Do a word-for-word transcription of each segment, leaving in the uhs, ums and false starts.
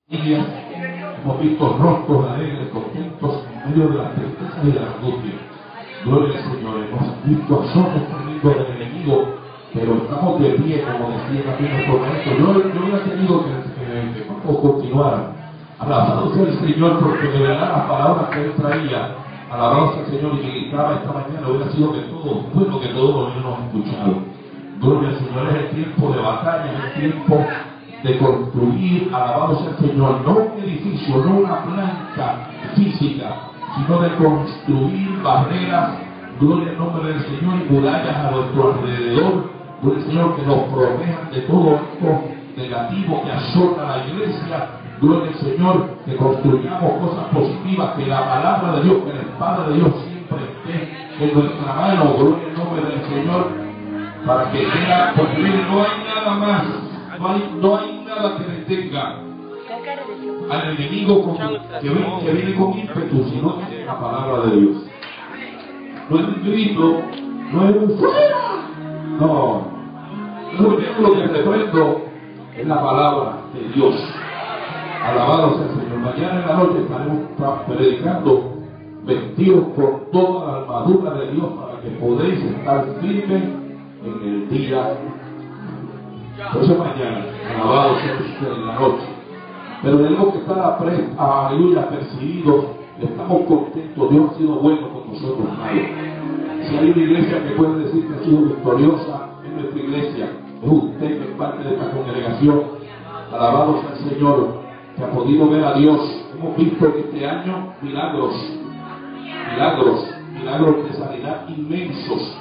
Hemos visto rostros alegres, contentos en medio de la tristeza y de la angustia. Gloria al Señor. Hemos visto azotes tremendos del enemigo, pero estamos de pie, como decía también nuestro maestro. Yo, yo hubiera querido que, que, que Marcos continuara. Alabado sea el Señor, porque de verdad las palabras que él traía, alabado sea el Señor, y que gritaba esta mañana, hubiera sido que todos, bueno, que todos lo hubiéramos escuchado. Gloria al Señor. Es el tiempo de batalla, es el tiempo de construir, alabado sea el Señor, no un edificio, no una planta física, sino de construir barreras, gloria al nombre del Señor, y murallas a nuestro alrededor, gloria al Señor, que nos protejan de todo esto negativo que azota la iglesia, gloria al Señor, que construyamos cosas positivas, que la palabra de Dios, que la espada de Dios siempre esté en nuestra mano, gloria al nombre del Señor, para que sea, porque mire, no hay nada más. No hay, no hay nada que detenga al enemigo con, que, viene, que viene con ímpetu, sino que es la palabra de Dios. No es un grito, no es un fuera. No, no es lo que reprendo, es la palabra de Dios. Alabado sea el Señor. Mañana en la noche estaremos predicando vestidos con toda la armadura de Dios para que podáis estar firmes en el día. Por eso mañana, alabado sea en la noche. Pero tenemos que estar apre, aleluya, percibidos. Estamos contentos. Dios ha sido bueno con nosotros, hermanos. Si hay una iglesia que puede decir que ha sido victoriosa en nuestra iglesia, es usted que es parte de esta congregación. Alabado sea el Señor, que ha podido ver a Dios. Hemos visto en este año milagros, milagros, milagros de sanidad inmensos.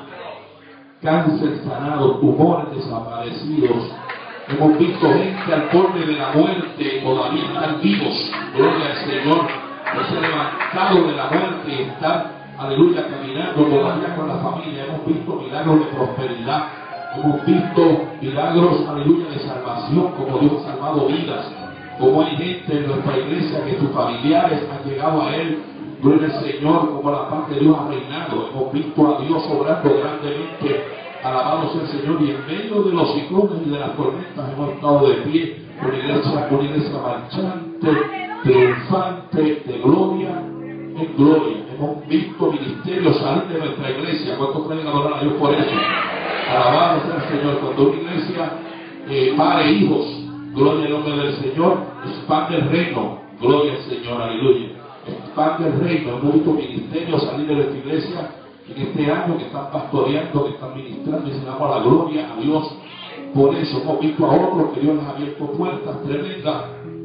Cáncer sanado, tumores desaparecidos. Hemos visto gente al borde de la muerte, todavía están vivos. Gloria al Señor. No se ha levantado de la muerte y están, aleluya, caminando todavía con la familia. Hemos visto milagros de prosperidad. Hemos visto milagros, aleluya, de salvación, como Dios ha salvado vidas. Como hay gente en nuestra iglesia que sus familiares han llegado a Él. Gloria al Señor, como la paz de Dios ha reinado. Hemos visto a Dios obrando grandemente. Alabado sea el Señor. Y en medio de los ciclones y de las tormentas hemos estado de pie. Una iglesia, una iglesia marchante, triunfante, de gloria en gloria. Hemos visto ministerios salir de nuestra iglesia. ¿Cuántos pueden adorar a Dios por eso? Alabado sea el Señor. Cuando una iglesia eh, pare hijos, gloria al nombre del Señor, expande el reino. Gloria al Señor, aleluya. Expande el reino. Hemos visto ministerios salir de nuestra iglesia en este año, que están pastoreando, que están ministrando, y se damos la gloria a Dios por eso. Hemos visto a otros que Dios les ha abierto puertas tremendas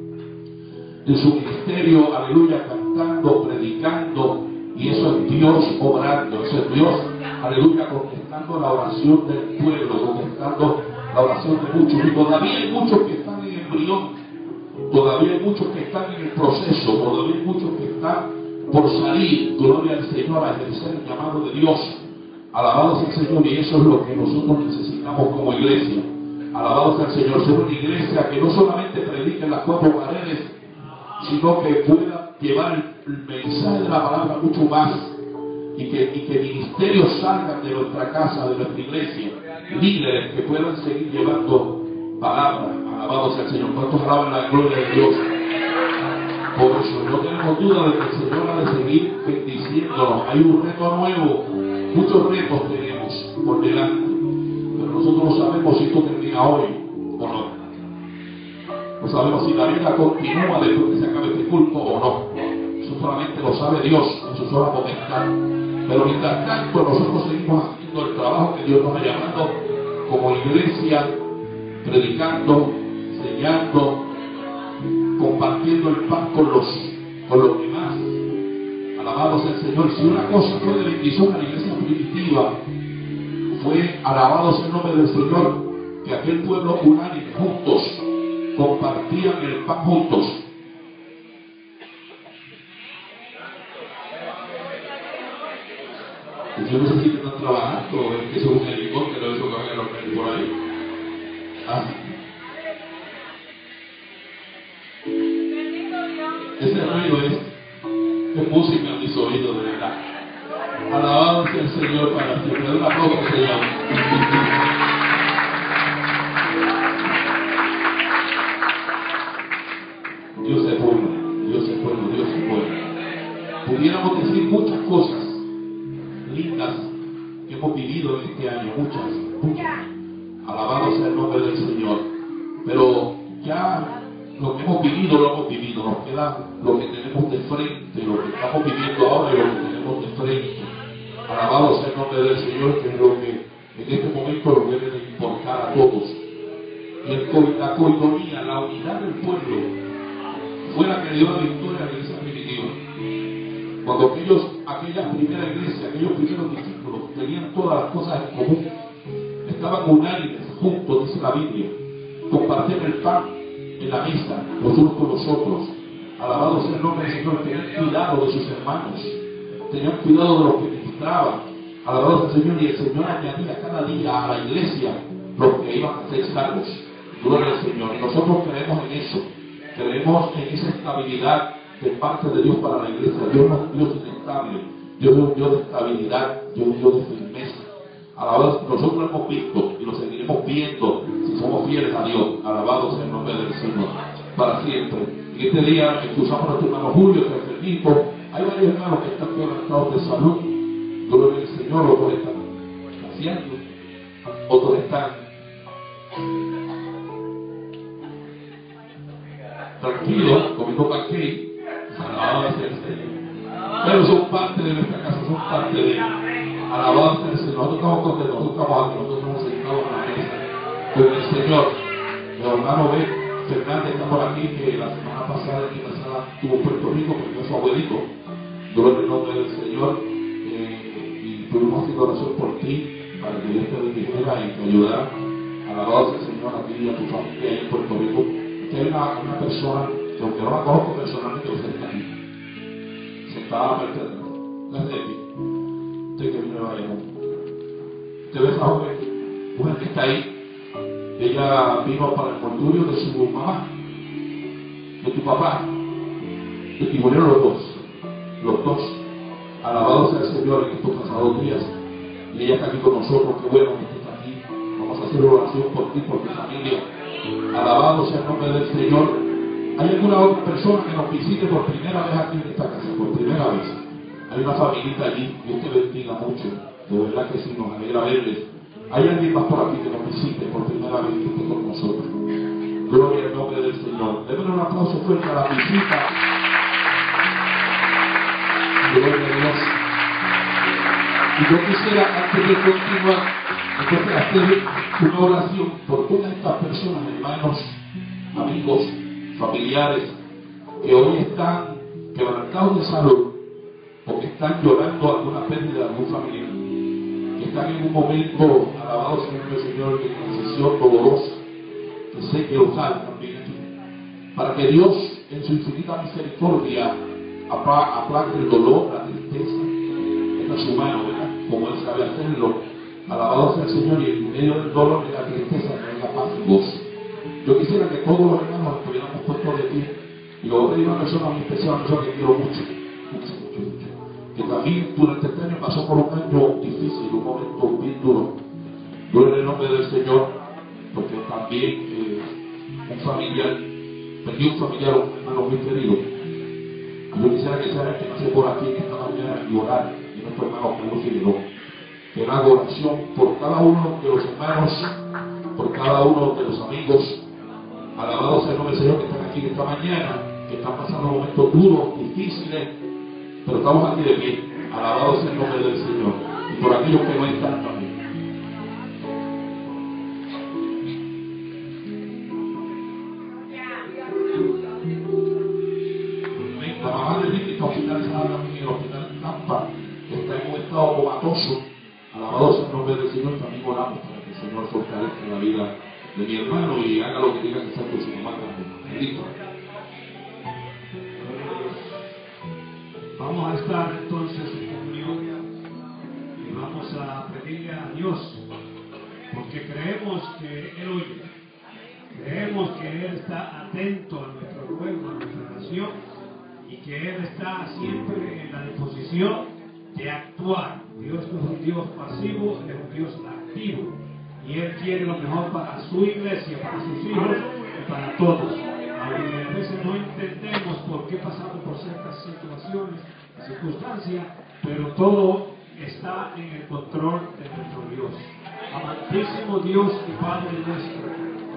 en su ministerio, aleluya, cantando, predicando, y eso es Dios obrando, eso es Dios, aleluya, contestando la oración del pueblo, contestando la oración de muchos. Y todavía hay muchos que están en embrión, todavía hay muchos que están en el proceso, todavía hay muchos que están por salir, gloria al Señor, a ejercer el llamado de Dios. Alabado sea el Señor, y eso es lo que nosotros necesitamos como iglesia. Alabado sea el Señor, ser una iglesia que no solamente predique en las cuatro paredes, sino que pueda llevar el mensaje de la palabra mucho más, y que, y que ministerios salgan de nuestra casa, de nuestra iglesia, líderes que puedan seguir llevando palabra. Alabado sea el Señor. ¿Cuántos alaban la gloria de Dios? Por eso no tenemos duda de que el Señor ha de seguir bendiciéndonos. Hay un reto nuevo, muchos retos tenemos por delante, pero nosotros no sabemos si esto termina hoy o no. No sabemos si la vida continúa después que se acabe este culto o no. Eso solamente lo sabe Dios en su sola potestad. Pero mientras tanto nosotros seguimos haciendo el trabajo que Dios nos ha llamado como iglesia, predicando, enseñando, compartiendo el pan con los, con los demás. Alabado sea el Señor. Si una cosa fue de bendición a la iglesia primitiva, fue, alabado sea el nombre del Señor, que aquel pueblo unánime, juntos, compartían el pan juntos. Y yo no sé si están trabajando o es que eso es un helicóptero, eso que van a los por ahí. Ah. Ese ruido es, es música en mis oídos, de verdad. Alabado sea el Señor para siempre. Un aplauso al Señor. Dios es bueno, Dios es bueno, Dios es bueno. Pudiéramos decir muchas cosas lindas que hemos vivido en este año, muchas, muchas. Alabado sea el nombre del Señor. Pero ya lo que hemos vivido, lo hemos vivido. Nos queda lo que tenemos de frente, lo que estamos viviendo ahora y lo que tenemos de frente. Alabado sea el nombre del Señor, que es lo que en este momento nos debe de importar a todos. Y el, la coinonía, la unidad del pueblo, fue la que dio la victoria a la iglesia primitiva. Cuando aquellos, aquella primera iglesia, aquellos primeros discípulos tenían todas las cosas en común, estaban unánimes, juntos, dice la Biblia, compartían el pan en la mesa, los unos con los otros. Alabado sea el nombre del Señor, tenían cuidado de sus hermanos, tenían cuidado de los que ministraban. Alabado sea el Señor, y el Señor añadía cada día a la iglesia los que iban a ser salvos. Gloria al Señor. Y nosotros creemos en eso, creemos en esa estabilidad de parte de Dios para la iglesia. Dios no es un Dios inestable, Dios es un Dios de estabilidad, Dios es un Dios de firmeza. Alabado, nosotros lo hemos visto y lo seguiremos viendo si somos fieles a Dios. Alabado sea el nombre del Señor para siempre. En este día escuchamos a nuestro hermano Julio, que es enfermito. Hay varios hermanos que están quebrantados de salud. Gloria al Señor, otros están haciendo, otros están tranquilos, comiendo pancake. Alabado sea el Señor. Pero son parte de nuestra casa, son parte de alabado sea el Señor. Nosotros estamos contentos, nosotros estamos aquí, nosotros estamos sentados en la mesa con el Señor. Mi hermano B. Fernández está por aquí, que la semana pasada en la sala estuvo en Puerto Rico porque es su abuelito. Gloria al nombre del Señor. Eh, y estuvimos haciendo oración por ti, para que Dios te bendijera y te ayudara. Alabado sea el Señor a ti y a tu familia ahí en Puerto Rico. Aquí hay una, una persona que, aunque no la conozco personalmente, usted está aquí, sentada frente a ti. No es de ti. Usted que vino de Bayamón. Usted ve esa joven, mujer que está ahí. Ella vino para el mortuorio de su mamá, de tu papá, y murieron los dos, los dos. Alabado sea el Señor en estos pasados días. Y ella está aquí con nosotros, qué bueno que estés aquí. Vamos a hacer oración por ti, por tu familia. Alabado sea el nombre del Señor. ¿Hay alguna otra persona que nos visite por primera vez aquí en esta casa? Por primera vez. Hay una familita allí, Dios te bendiga mucho. De verdad que sí, nos alegra verles. Hay alguien más por aquí que nos visite por primera vez que esté con nosotros. Gloria al nombre del Señor. Denle un aplauso fuerte a la visita. Gloria a Dios. Y yo quisiera, antes de continuar, entonces hacer una oración por todas estas personas, hermanos, amigos, familiares, que hoy están quebrantados de salud o que están llorando alguna pérdida de algún familiar, que están en un momento, alabado sea el Señor, de transición dolorosa, que sé que los hay también aquí, para que Dios en su infinita misericordia aplaque el dolor, la tristeza. Está su mano, ¿verdad? Como Él sabe hacerlo. Alabado sea el Señor, y en medio del dolor y la tristeza traiga paz y gozo. Yo quisiera que todos los hermanos estuviéramos puestos de pie. Y luego hay una persona muy especial, una persona que quiero mucho, mucho, mucho, mucho, que también durante este año pasó por un año difícil, un momento bien duro. Gloria al nombre del Señor, porque también eh, un familiar, perdió un familiar, un hermano muy querido. Y yo quisiera que sea que nace por aquí en esta mañana y orar, y nuestro hermano Pedro Figueroa, que haga oración por cada uno de los hermanos, por cada uno de los amigos. Alabado sea el nombre del Señor, que están aquí esta mañana, que están pasando momentos duros, difíciles, pero estamos aquí de pie. Alabado sea el nombre del Señor. Y por aquellos que no están también. La mamá de Ricky está hospitalizada también en el hospital de Tampa, que está en un estado comatoso. Alabado sea el nombre del Señor. También oramos para que el Señor fortalezca la vida de mi hermano y haga lo que tenga que hacer con su mamá también. Bendito. Vamos a estar entonces en comunión y vamos a pedirle a Dios, porque creemos que Él oye, creemos que Él está atento a nuestro pueblo, a nuestra nación, y que Él está siempre en la disposición de actuar. Dios no es un Dios pasivo, es un Dios activo, y Él quiere lo mejor para su iglesia, para sus hijos y para todos. Aunque a veces no entendemos situaciones, circunstancias, pero todo está en el control de nuestro Dios. Amantísimo Dios y Padre nuestro,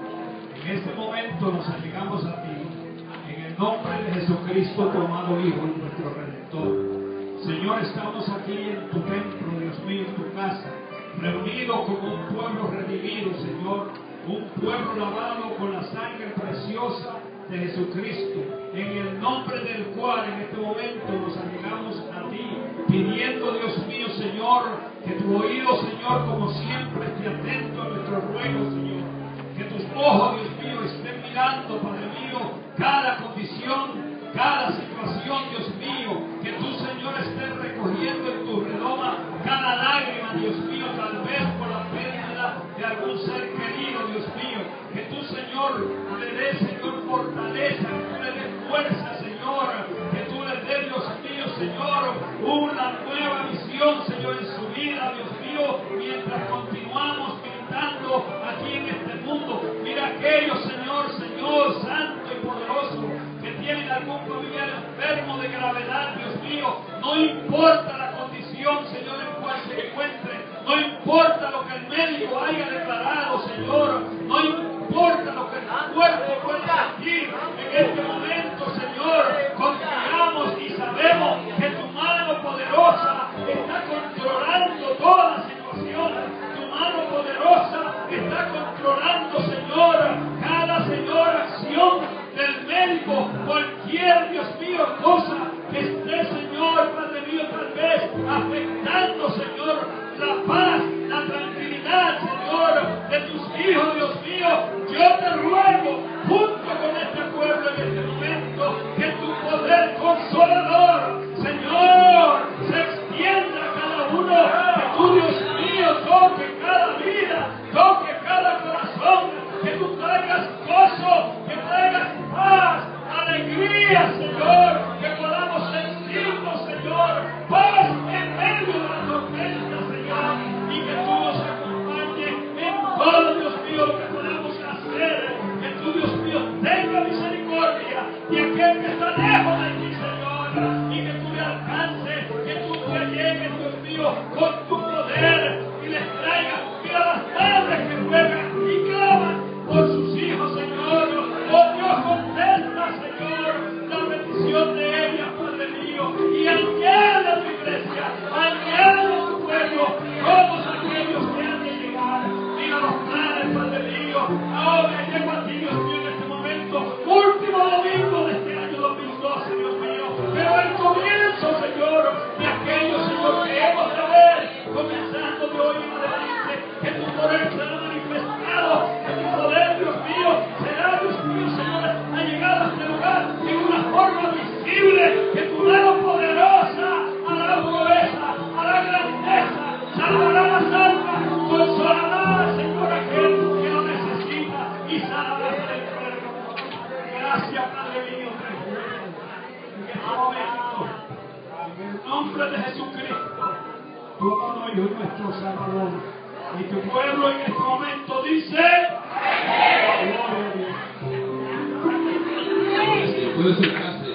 en este momento nos allegamos a ti, en el nombre de Jesucristo, tu amado Hijo y nuestro Redentor. Señor, estamos aquí en tu templo, Dios mío, en tu casa, reunidos como un pueblo redimido, Señor, un pueblo lavado con la sangre preciosa de Jesucristo, en el nombre del cual en este momento nos allegamos a ti, pidiendo, Dios mío, Señor, que tu oído, Señor, como siempre, esté atento a nuestros ruegos, Señor, que tus ojos, Dios mío, estén mirando, Padre mío, cada condición, cada situación, Dios mío, que tú, Señor, estés recogiendo en tu redoma cada lágrima, Dios mío, tal vez por la pérdida de algún ser querido, Dios mío, que tú, Señor, le des, Señor, fortaleza, que tú le des fuerza, Señor, que tú le des, Dios mío, Señor, una nueva visión, Señor, en su vida, Dios mío, mientras continuamos militando aquí en este mundo. Mira aquellos, Señor, Señor, santo y poderoso, que tienen algún familiar enfermo de gravedad, Dios mío, no importa la condición, Señor, en cual se encuentre, no importa lo que el médico haya declarado, Señor, no importa lo que el cuerpo pueda decir, en este momento, Señor, confiamos y sabemos que tu mano poderosa está controlando toda la situación, tu mano poderosa está controlando, Señor, cada, Señor, acción del médico, cualquier, Dios mío, cosa que esté, Señor, Padre mío, tal vez afectando, Señor, la paz, la tranquilidad, Señor, de tus hijos, Dios mío. Yo te ruego, junto con este pueblo en este momento, que tu poder consolador, Señor, se extienda a cada uno, que tú, Dios mío, toque cada vida, toque cada corazón, que tú traigas gozo, que traigas paz, alegría, Señor, que podamos sentirnos, Señor, paz en medio de la tormenta, Señor, y que tú nos acompañes en todo, Dios mío, lo que podamos hacer, que tú, Dios mío, tenga misericordia de aquel que está lejos de ti, Señor, y que tú le alcances, que tú le llegues, Dios mío, con tu poder y les traigas, mira las madres que juegan y claman por sus hijos, Señor. Oh Dios, contesta, Señor, la petición de ellas, Padre mío, y añade tu iglesia, añade tu pueblo, todos aquellos que han de llegar. Mira los planes, Padre mío. Ahora llego a ti, Dios mío, en este momento, último domingo de este año dos mil doce, Dios mío, pero el comienzo, Señor, de aquello, Señor, que hemos de ver, comenzando de hoy en adelante, que tu poder será manifestado, que tu poder, Dios mío, será, Dios mío, Señor, ha llegado a este lugar en una forma visible, que tu mano poderosa hará proeza, hará grandeza, salvará las almas, consolará, Señor, aquel que lo necesita y sanará al enfermo. Gracias, Padre mío, en este momento, en el nombre de Jesucristo, tu amado Hijo y nuestro Salvador, y tu pueblo en este momento dice: gloria a Dios. Puede sentarse.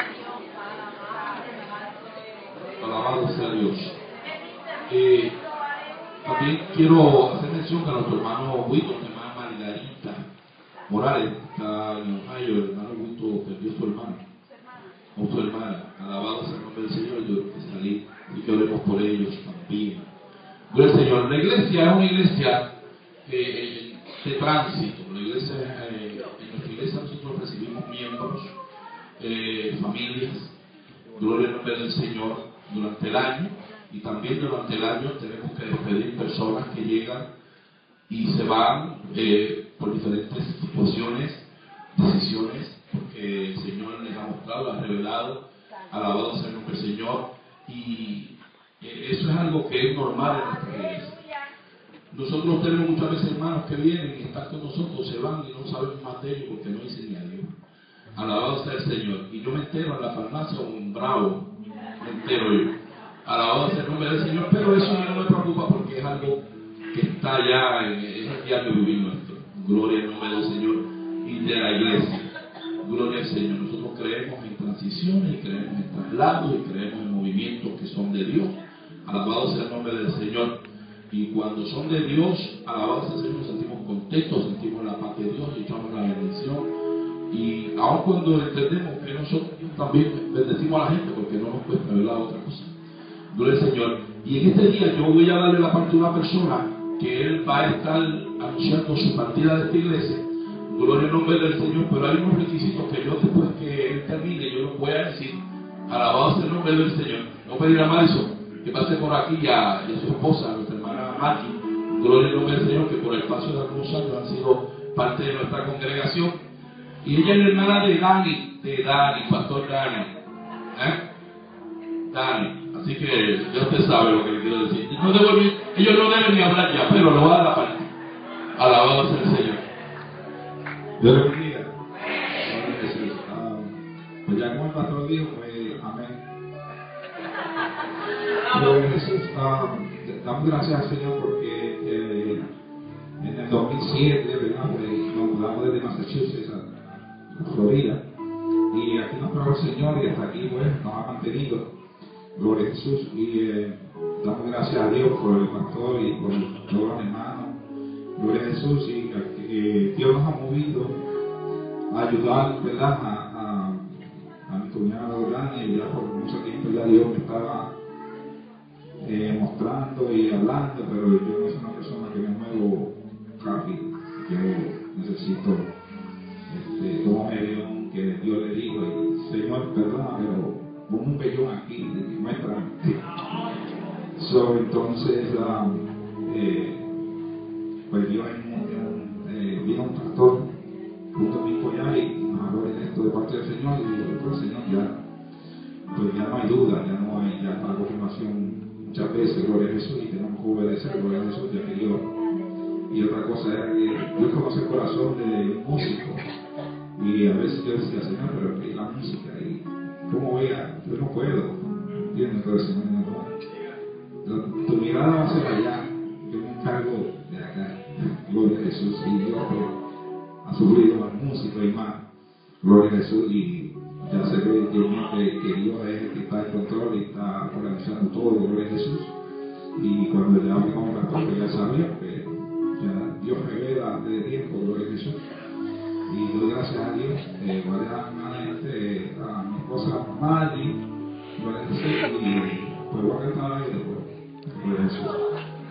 Alabado sea Dios. Eh, también quiero hacer mención a nuestro hermano Huito, mi hermana Margarita Morales, está en Ohio. El hermano Huito perdió a su hermano, a su hermana. Alabado sea el nombre del Señor. Yo tengo que salir y que oremos por ellos también. Gloria al Señor. La iglesia es una iglesia eh, de tránsito. La iglesia, eh, en nuestra iglesia nosotros recibimos miembros, eh, familias, gloria al nombre del Señor, durante el año, y también durante el año tenemos que despedir personas que llegan y se van eh, por diferentes situaciones, decisiones, porque el Señor les ha mostrado, ha revelado, alabado sea el nombre del Señor, y eh, eso es algo que es normal en nuestra iglesia. Nosotros tenemos muchas veces hermanos que vienen y están con nosotros, se van y no sabemos más de ellos porque no dicen ni a Dios. Alabado sea el Señor. Y yo me entero en la farmacia, un bravo, me entero yo. Alabado sea el nombre del Señor, pero eso no me preocupa porque es algo que está ya, en, es el diario vivir nuestro. Gloria al nombre del Señor y de la iglesia. Gloria al Señor. Nosotros creemos en transiciones y creemos en traslados y creemos en movimientos que son de Dios. Alabado sea el nombre del Señor. Y cuando son de Dios, alabado sea el Señor, nos sentimos contentos, sentimos la paz de Dios y echamos la bendición. Y aun cuando entendemos que nosotros también bendecimos a la gente, porque no nos cuesta ver la otra cosa. Gloria al Señor. Y en este día yo voy a darle la parte a una persona que él va a estar anunciando su partida de esta iglesia. Gloria al nombre del Señor, pero hay unos requisitos que yo después que él termine, yo los voy a decir. Alabado sea el nombre del Señor. Voy a pedir a Madison que pase por aquí y a, y a su esposa, a nuestra hermana Maki. Gloria al nombre del Señor, que por el paso de algunos años han sido parte de nuestra congregación. Y ella es la hermana de Dani, de Dani, pastor Dani. ¿Eh? Dani. Así que ya usted sabe lo que le quiero decir. No debo ni, ellos no deben ni hablar ya, pero lo voy a dar la parte. Alabado sea el Señor. Dios le bendiga. Um, pues ya como el pastor dijo, pues amén. Gloria a Jesús. Um, damos gracias al Señor porque eh, en el dos mil siete, ¿verdad? Pues, nos mudamos desde Massachusetts a Florida y aquí nos trajo el Señor y hasta aquí pues nos ha mantenido. Gloria a Jesús. Y eh, damos gracias a Dios por el pastor y por todos los hermanos. Gloria a Jesús. Y eh, Dios nos ha movido a ayudar, ¿verdad? A, a, a mi cuñado Dani, y ya por mucho tiempo ya Dios me estaba eh, mostrando y hablando, pero yo no soy una persona que me muevo rápido. Yo necesito, este, como me dio, que Dios le dijo, y, Señor, perdona, pero pongo un vellón aquí, muéstrame. So, entonces, um, eh, pues Dios eh, vino un pastor junto a mi collar y nos habló de esto de parte del Señor, y dijo, pues Señor, ya, pues ya no hay duda, ya no hay, ya está la confirmación muchas veces, gloria a Jesús, y tenemos que obedecer, gloria a Jesús, ya que Dios. Y otra cosa era que Dios conoce el corazón de un músico, y a veces yo decía, Señor, pero ¿qué es la música? Y ¿cómo voy a? Yo no puedo, ¿entiendes? Pero el Señor no puede. Tu mirada va a ser allá, yo me encargo de acá, gloria a Jesús, y Dios pues, ha sufrido más música y más, gloria a Jesús, y ya se ve que, que Dios es el que está en control y está organizando todo, gloria a Jesús. Y cuando ya hablé con el pastor, pues ya sabía que ya Dios revela antes de tiempo, gloria a Jesús. Y doy gracias a Dios, eh, voy a dar nuevamente a mi esposa Maggie, gloria a Jesús, y pues voy a cantar ahí después, gloria a Jesús.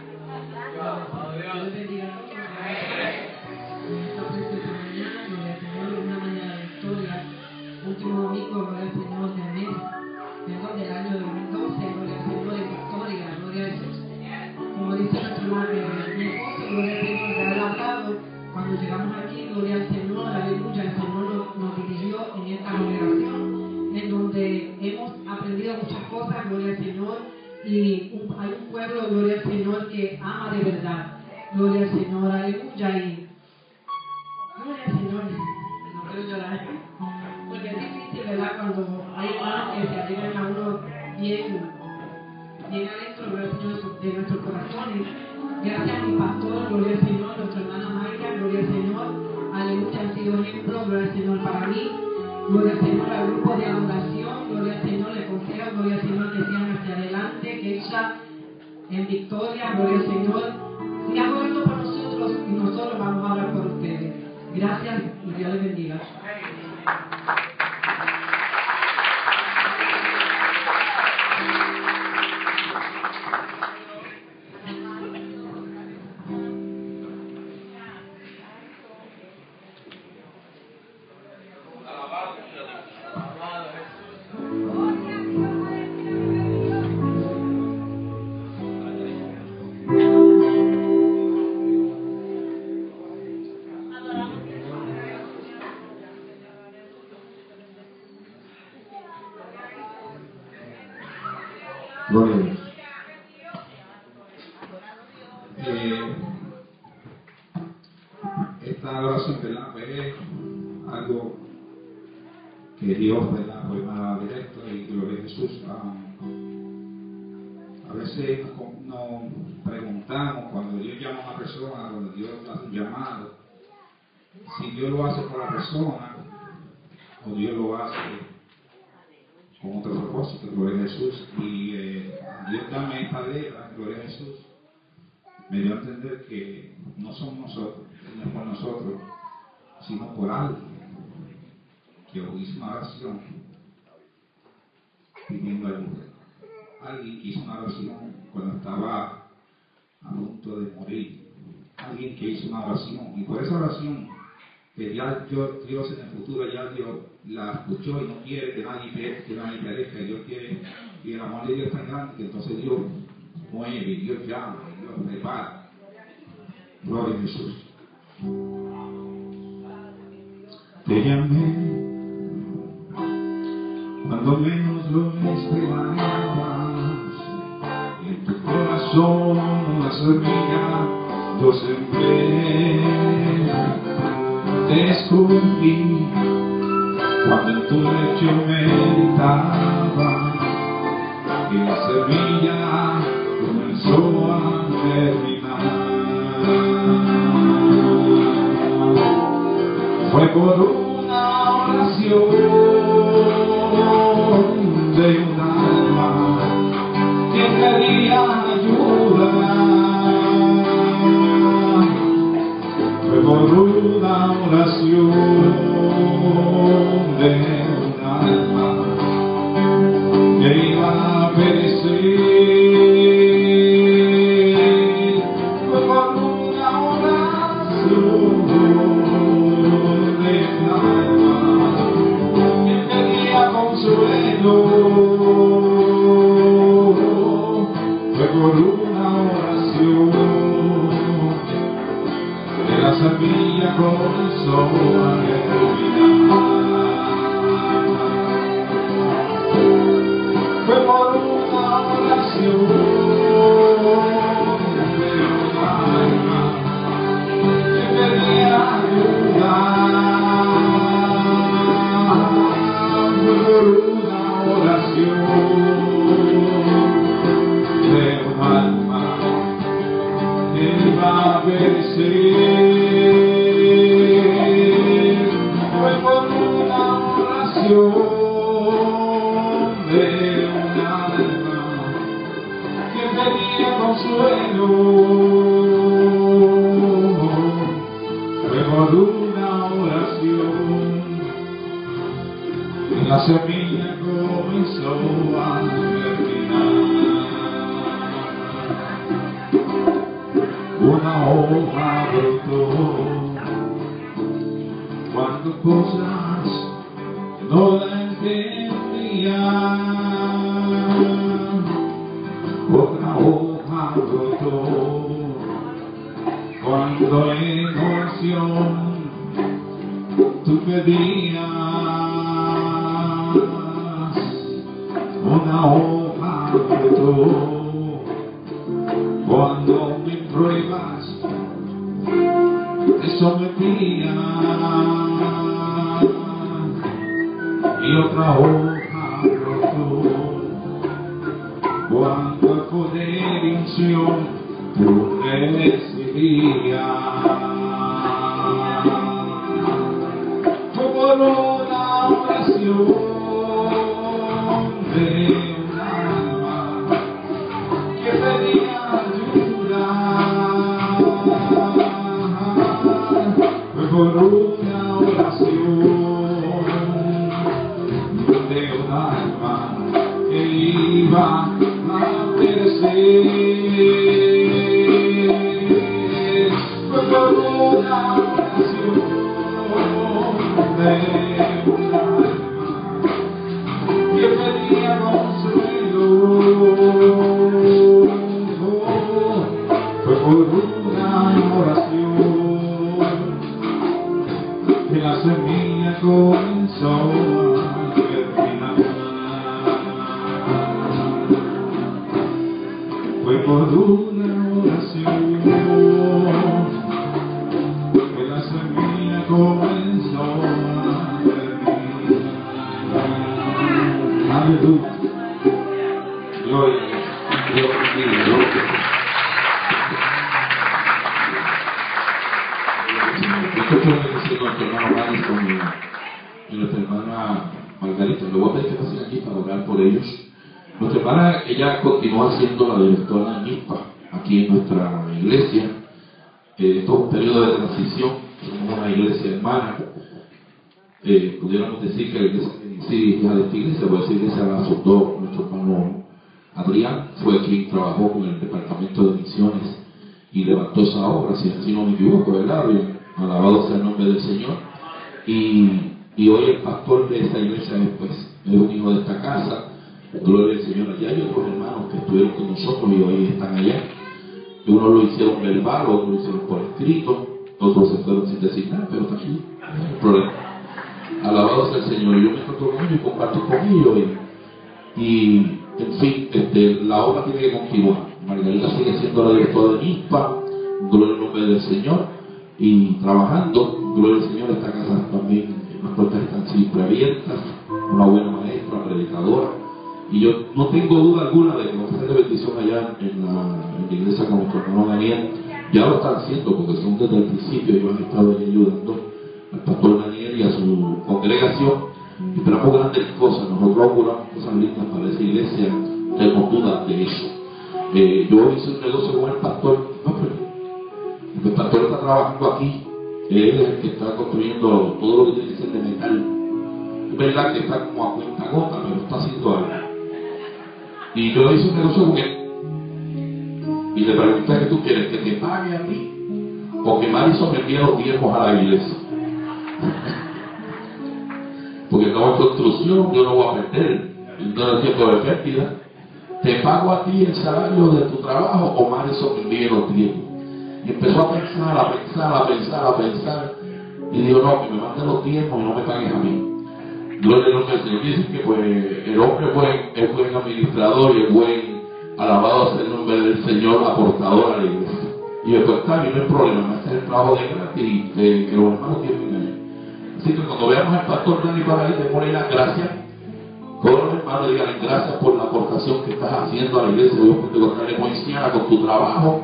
Dios bendiga a todos. Esta preciosa mañana, gloria al Señor, una mañana de victoria. Último domingo, gloria al Señor del mes, perdón, del año dos mil doce, gloria al Señor de victoria, gloria a Jesús. Como dice nuestro hermano, mi esposo, gloria al Señor, ya ha hablado. Cuando llegamos aquí, gloria al Señor, aleluya, el Señor nos, nos dirigió en esta congregación, en donde hemos aprendido muchas cosas, gloria al Señor, y un, hay un pueblo, gloria al Señor, que ama de verdad, gloria al Señor, aleluya, y gloria al Señor, no quiero llorar, porque es difícil, ¿verdad?, cuando hay hermanos que se alegran a uno bien, bien adentro, gloria al Señor, de nuestros corazones. Gracias a mi pastor, gloria al Señor, nuestra hermana Mayra, gloria al Señor, aleluya, han sido ejemplo, gloria al Señor para mí, gloria al Señor, al grupo de adoración, gloria al Señor, le consejo, gloria al Señor, que sigan hacia adelante, que ella en victoria, gloria al Señor, sigan orando por nosotros y nosotros vamos a orar por ustedes. Gracias y Dios les bendiga. Gloria a Dios. Eh, esta oración, ¿verdad?, pues es algo que Dios, ¿verdad?, pues más directo, y gloria a Jesús. Um, a veces nos, nos preguntamos, cuando Dios llama a una persona, cuando Dios hace un llamado, si Dios lo hace por la persona o Dios lo hace con otro propósito, gloria a Jesús. Y eh, Dios dame esta letra, gloria a Jesús, me dio a entender que no somos nosotros, no es por nosotros, sino por alguien que hizo una oración pidiendo ayuda. Alguien que hizo una oración cuando estaba a punto de morir. Alguien que hizo una oración, y por esa oración que ya Dios, Dios en el futuro ya Dios la escuchó y no quiere que nadie perezca, que nadie perezca, y Dios quiere, y el amor de Dios es tan grande que entonces Dios mueve, Dios llama, Dios prepara. Gloria a Jesús. Te llamé cuando menos lo esperabas, y en tu corazón una semilla yo sembré. Te escondí cuando en tu lecho meditaba, y la semilla comenzó a germinar. Fue por una oración de un alma que pedía ayuda. Fue por una oración de un alma que iba a perecer. Fue por una oración de un alma que pedía consuelo. Fue por una oración que la semilla comenzó a germinar. Fue por una oración de un alma que pedía ayuda. Fue por una oración de un alma que iba a perecer. Fue por una oración de un alma que pedía consuelo. Fue por una oración que la semilla comenzó a germinar. Una hoja brotó cuando cosas no la entendían. Otra hoja brotó cuando en oración tú pedías. Una hoja brotó cuando me pruebas te sometías, y otra hoja brotó cuando el poder y unción tú recibías. Fue por una oración de un alma que pedía ayuda. Fue por una oración de un alma que iba a perecer. Fue por una oración de un alma que pedía consuelo. Fue por una oración que la semilla comenzó a germinar. Fue por una oración que la semilla comenzó a germinar. Aleluya. Gloria. Dios bendiga. Escucho decir nuestro hermano Maris con el nuestra hermana Margarita. Le voy a pedir que pasen aquí para orar por ellos. Nuestra hermana, ella continúa siendo la directora de MISPA aquí en nuestra iglesia. Eh, esto es un periodo de transición, somos una iglesia hermana. Eh, pudiéramos decir que la iglesia sí, ya de esta iglesia, por esa iglesia la fundó nuestro hermano Adrián, fue quien trabajó con el departamento de misiones y levantó esa obra, si así no me equivoco, ¿verdad? Bien, alabado sea el nombre del Señor. Y, y hoy el pastor de esta iglesia es, pues, es un hijo de esta casa, gloria al Señor. Allá hay otros hermanos que estuvieron con nosotros y hoy están allá. Unos lo hicieron verbal, otros lo hicieron por escrito, otros se fueron sin decir nada, pero está aquí, no hay problema. Alabado sea el Señor. Yo me encuentro con ellos y comparto con ellos. Y, y en fin, este, la obra tiene que continuar. Margarita sigue siendo la directora de MISPA, gloria al nombre del Señor, y trabajando, gloria al Señor. Esta casa también, las puertas están siempre abiertas, una buena maestra, predicadora. Y yo no tengo duda alguna de que va a ser de bendición allá en la, en la iglesia con nuestro hermano Daniel. Ya lo están haciendo porque son desde el principio y han estado ahí ayudando al pastor Daniel y a su congregación. Esperamos grandes cosas, nosotros auguramos cosas lindas para esa iglesia, tengo dudas de eso. Eh, yo hice un negocio con el pastor, no, pero el pastor está trabajando aquí, él es el que está construyendo todo lo que tiene que ser de metal. Es verdad que está como a cuenta gota, pero está haciendo algo. Y yo hice un negocio con él. Y le pregunté, ¿qué tú quieres? ¿Que te pague a mí? O que Madison me envíe los diezmos a la iglesia. Porque estamos en construcción, yo no voy a perder. No es tiempo de pérdida. ¿Te pago a ti el salario de tu trabajo o Madison me envíe los diezmos? Y empezó a pensar, a pensar, a pensar, a pensar. Y dijo, no, que me manden los diezmos y no me pagues a mí. Gloria al nombre del Señor. Dicen que pues, el hombre es buen, es buen administrador y es buen, alabado sea el nombre del Señor, aportador a la iglesia. Y después está bien, no hay problema, este es el trabajo de gratis y que, que los hermanos tienen allá. Así que cuando veamos al pastor Dani para ahí, démosle las gracias. Todos los hermanos digan gracias por la aportación que estás haciendo a la iglesia. Dios te contaré muy anciana con tu trabajo.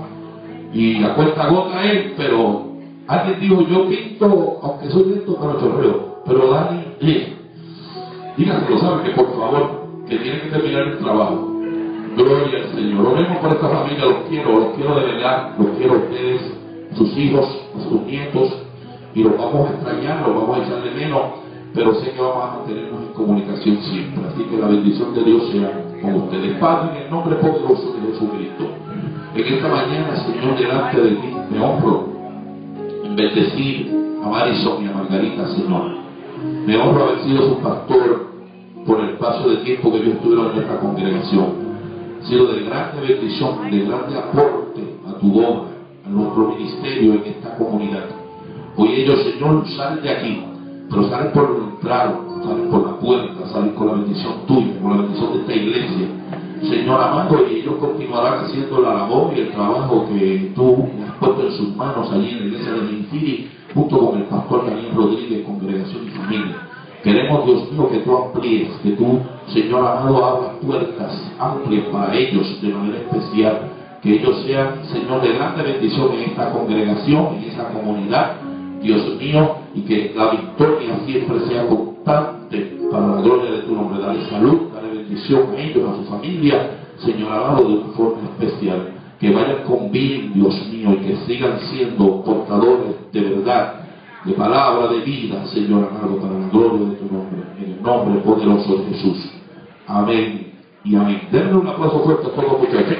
Y a cuenta gota es, pero alguien dijo, yo pinto, aunque soy lento, pero chorreo. Pero Dani, lee. Dígaselo, sabe que por favor, que tiene que terminar el trabajo. Gloria al Señor. Oremos por esta familia, los quiero, los quiero de verdad, los quiero a ustedes, sus hijos, sus nietos, y los vamos a extrañar, los vamos a echar de menos, pero sé que vamos a mantenernos en comunicación siempre. Así que la bendición de Dios sea con ustedes. Padre, en el nombre poderoso de Jesucristo, en esta mañana, Señor, delante de ti, me honro en bendecir a Madison y a Margarita, Señor. Me honro haber sido su pastor por el paso de tiempo que ellos estuvieron en esta congregación. Ha sido de grande bendición, de grande aporte a tu obra, a nuestro ministerio en esta comunidad. Hoy ellos, Señor, salen de aquí, pero salen por el entrado, salen por la puerta, salen con la bendición tuya, con la bendición de esta iglesia. Señor amado, y ellos continuarán haciendo la labor y el trabajo que tú has puesto en sus manos allí en la iglesia de Minfiri, junto con el pastor Daniel Rodríguez, congregación y familia. Queremos, Dios mío, que tú amplíes, que tú, Señor amado, abras puertas amplias para ellos de manera especial, que ellos sean, Señor, de grande bendición en esta congregación, en esta comunidad, Dios mío, y que la victoria siempre sea constante para la gloria de tu nombre. Dale salud, dale bendición a ellos, a su familia, Señor amado, de una forma especial. Que vayan con bien, Dios mío, y que sigan siendo portadores de verdad, de palabra de vida, Señor amado, para la gloria de tu nombre, en el nombre poderoso de Jesús. Amén y amén. Denle un aplauso fuerte a todos los muchachos.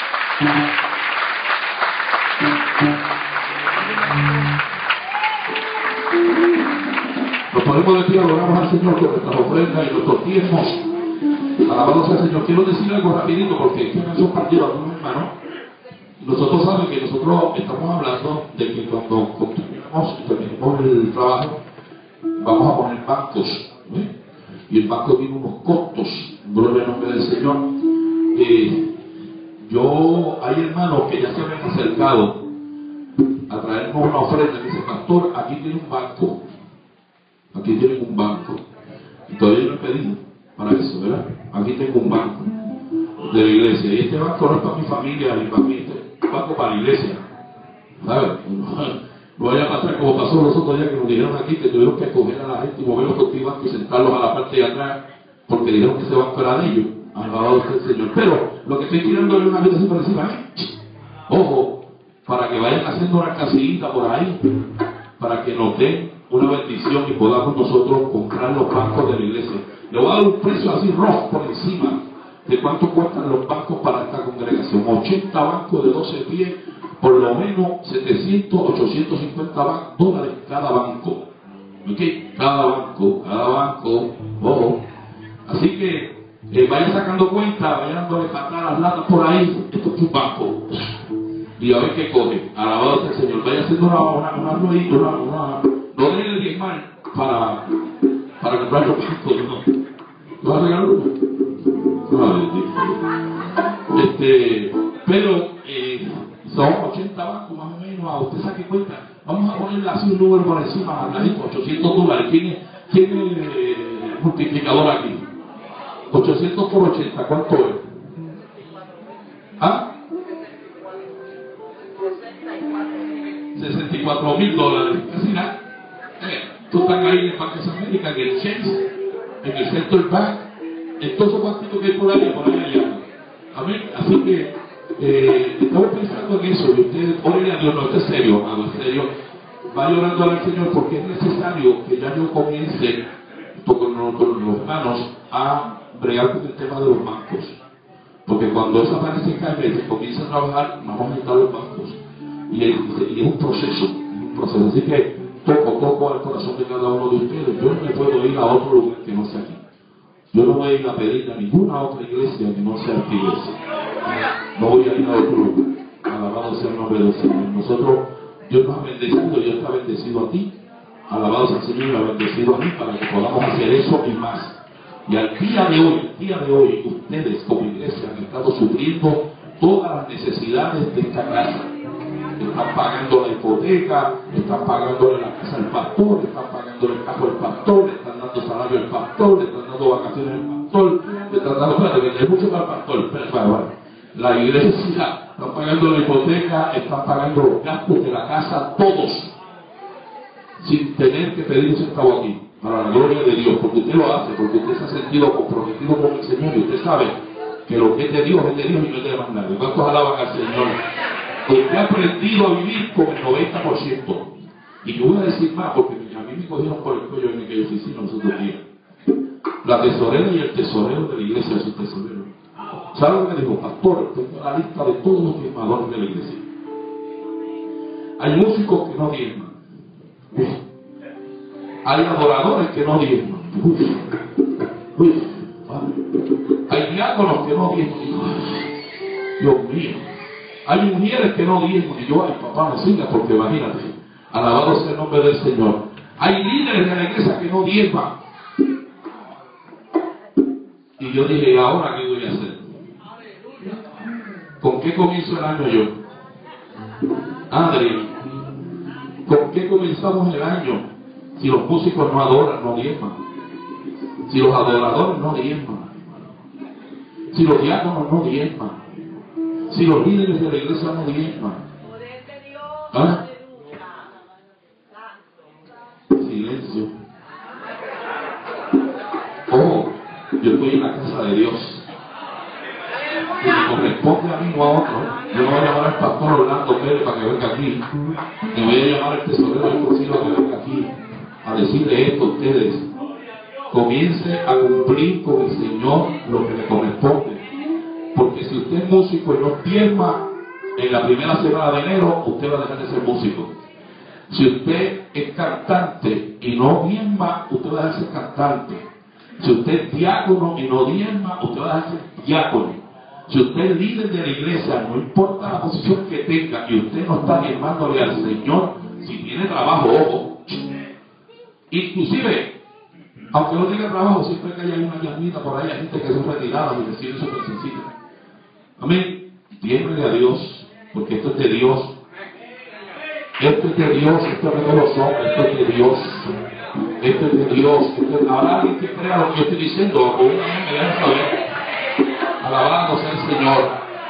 Nos ponemos de pie, adoramos al Señor con nuestras ofrendas y nuestros tiempos. Alabado sea el Señor. Quiero decir algo rapidito porque quiero hacer un partido a algunos hermanos. Nosotros sabemos que nosotros estamos hablando de que cuando terminamos, terminamos el trabajo, vamos a poner bancos, ¿eh? Y el banco tiene unos costos, gloria al nombre del Señor. Eh, yo, hay hermanos que ya se me han acercado a traernos una ofrenda y me dicen, pastor, aquí tiene un banco, aquí tienen un banco, y todavía no he pedido para eso, ¿verdad? Aquí tengo un banco de la iglesia, y este banco no es para mi familia ni para mí, este es un banco para la iglesia, ¿sabes? no vaya a pasar como pasó los otros días que nos dijeron aquí, que tuvieron que coger a la gente y moverlos con banco y sentarlos a la parte de atrás, porque dijeron que ese banco era de ellos. Alabado sea el Señor. Pero lo que estoy tirando es una habitación por encima, ¿eh? Ojo, para que vayan haciendo una casillita por ahí, para que nos den una bendición y podamos nosotros comprar los bancos de la iglesia. Le voy a dar un precio así rojo por encima de cuánto cuestan los bancos para esta congregación. ochenta bancos de doce pies, por lo menos setecientos, ochocientos cincuenta dólares cada banco. ¿Ok? Cada banco, cada banco. Ojo. Así que eh, vayan sacando cuenta, vayan dándole patar las latas por ahí. Esto es un banco. Y a ver qué coge. Alabado sea el Señor. Vaya haciendo una, una, una ruedita, una, una, no deben de diezmar para, para comprar los bancos, no. ¿No vas a regalar uno? No, este, pero eh, son ochenta bancos más o menos, a usted saque cuenta. Vamos a ponerle así un número por encima, ochocientos dólares. ¿Quién es, quién es eh, multiplicador aquí? ochocientos por ochenta, ¿cuánto es? ¿Ah? sesenta y cuatro mil dólares. Casi nada. Eh, tú estás ahí en el Banco de América, en el Chase, en el Central Bank, en todos esos banquitos que hay por ahí, por ahí allá. Amén. Así que eh, estamos pensando en eso. Y ustedes, oren a Dios, no, esto es serio, amado, en serio. Vaya orando al Señor, porque es necesario que ya yo comience con, con los hermanos a bregar con el tema de los bancos. Porque cuando eso aparece en Calle, se comienza a trabajar, vamos a montar los bancos. Y es, y es un proceso, un proceso. Así que toco, toco al corazón de cada uno de ustedes. Yo no me puedo ir a otro lugar que no sea aquí. Yo no voy a ir a pedirle a ninguna otra iglesia que no sea esta iglesia. No voy a ir a otro lugar. Alabado sea el nombre del Señor. Nosotros, Dios nos ha bendecido, Dios te ha bendecido a ti. Alabado sea el Señor, me ha bendecido a mí para que podamos hacer eso y más. Y al día de hoy, el día de hoy, ustedes como iglesia han estado sufriendo todas las necesidades de esta casa. Están pagando la hipoteca, están pagándole la casa al pastor, están pagando el carro al pastor, le están dando salario al pastor, le están dando vacaciones al pastor, le están dando, espérate, que hay mucho para el pastor, espérate, para, para. La iglesia, están pagando la hipoteca, están pagando los gastos de la casa, todos, sin tener que pedir un centavo aquí, para la gloria de Dios, porque usted lo hace, porque usted se ha sentido comprometido con el Señor y usted sabe que lo que es de Dios es de Dios y no es de más nadie. ¿Cuántos alaban al Señor? Usted ha aprendido a vivir con el noventa por ciento. Y yo voy a decir más, porque a mí me cogieron por el cuello en aquella oficina los otros días. La tesorera y el tesorero de la iglesia, su tesorero. ¿Sabe lo que dijo? Pastor, tengo la lista de todos los diezmadores de la iglesia. Hay músicos que no diezman. Uf. Hay adoradores que no diezman. Uf. Uf. Hay diáconos que no diezman. Dios mío. Hay mujeres que no diezman. Y yo, ay papá, me siga, porque imagínate. Alabado sea el nombre del Señor. Hay líderes de la iglesia que no diezman. Y yo dije, ¿ahora qué voy a hacer? ¿Con qué comienzo el año yo? Adri, ¿con qué comenzamos el año? Si los músicos no adoran, no diezman. Si los adoradores no diezman. Si los diáconos no diezman. Si los líderes de la iglesia no diezman. ¿Ah? Silencio. Oh, yo estoy en la casa de Dios. Y me corresponde a mí, no a otro. Yo no voy a llamar al pastor Orlando Pérez para que venga aquí. Ni voy a llamar al tesorero del concilio que venga aquí a decirle esto a ustedes. Comience a cumplir con el Señor lo que le corresponde. Porque si usted es músico y no diezma en la primera semana de enero, usted va a dejar de ser músico. Si usted es cantante y no diezma, usted va a dejar de ser cantante. Si usted es diácono y no diezma, usted va a dejar de ser diácono. Si usted es líder de la iglesia, no importa la posición que tenga, y usted no está diezmándole al Señor, si tiene trabajo, ojo. Inclusive, aunque no tenga trabajo, siempre que haya una llamita por ahí, hay gente que son retiradas y reciben súper sencilla. Amén. Diezmele a Dios, porque esto es de Dios. Esto es de Dios, esto es de los hombres, esto es de Dios. Esto es de Dios. Esto es... Ahora alguien que crea lo que yo estoy diciendo, o una vez me dejan saber. Alabado sea el Señor.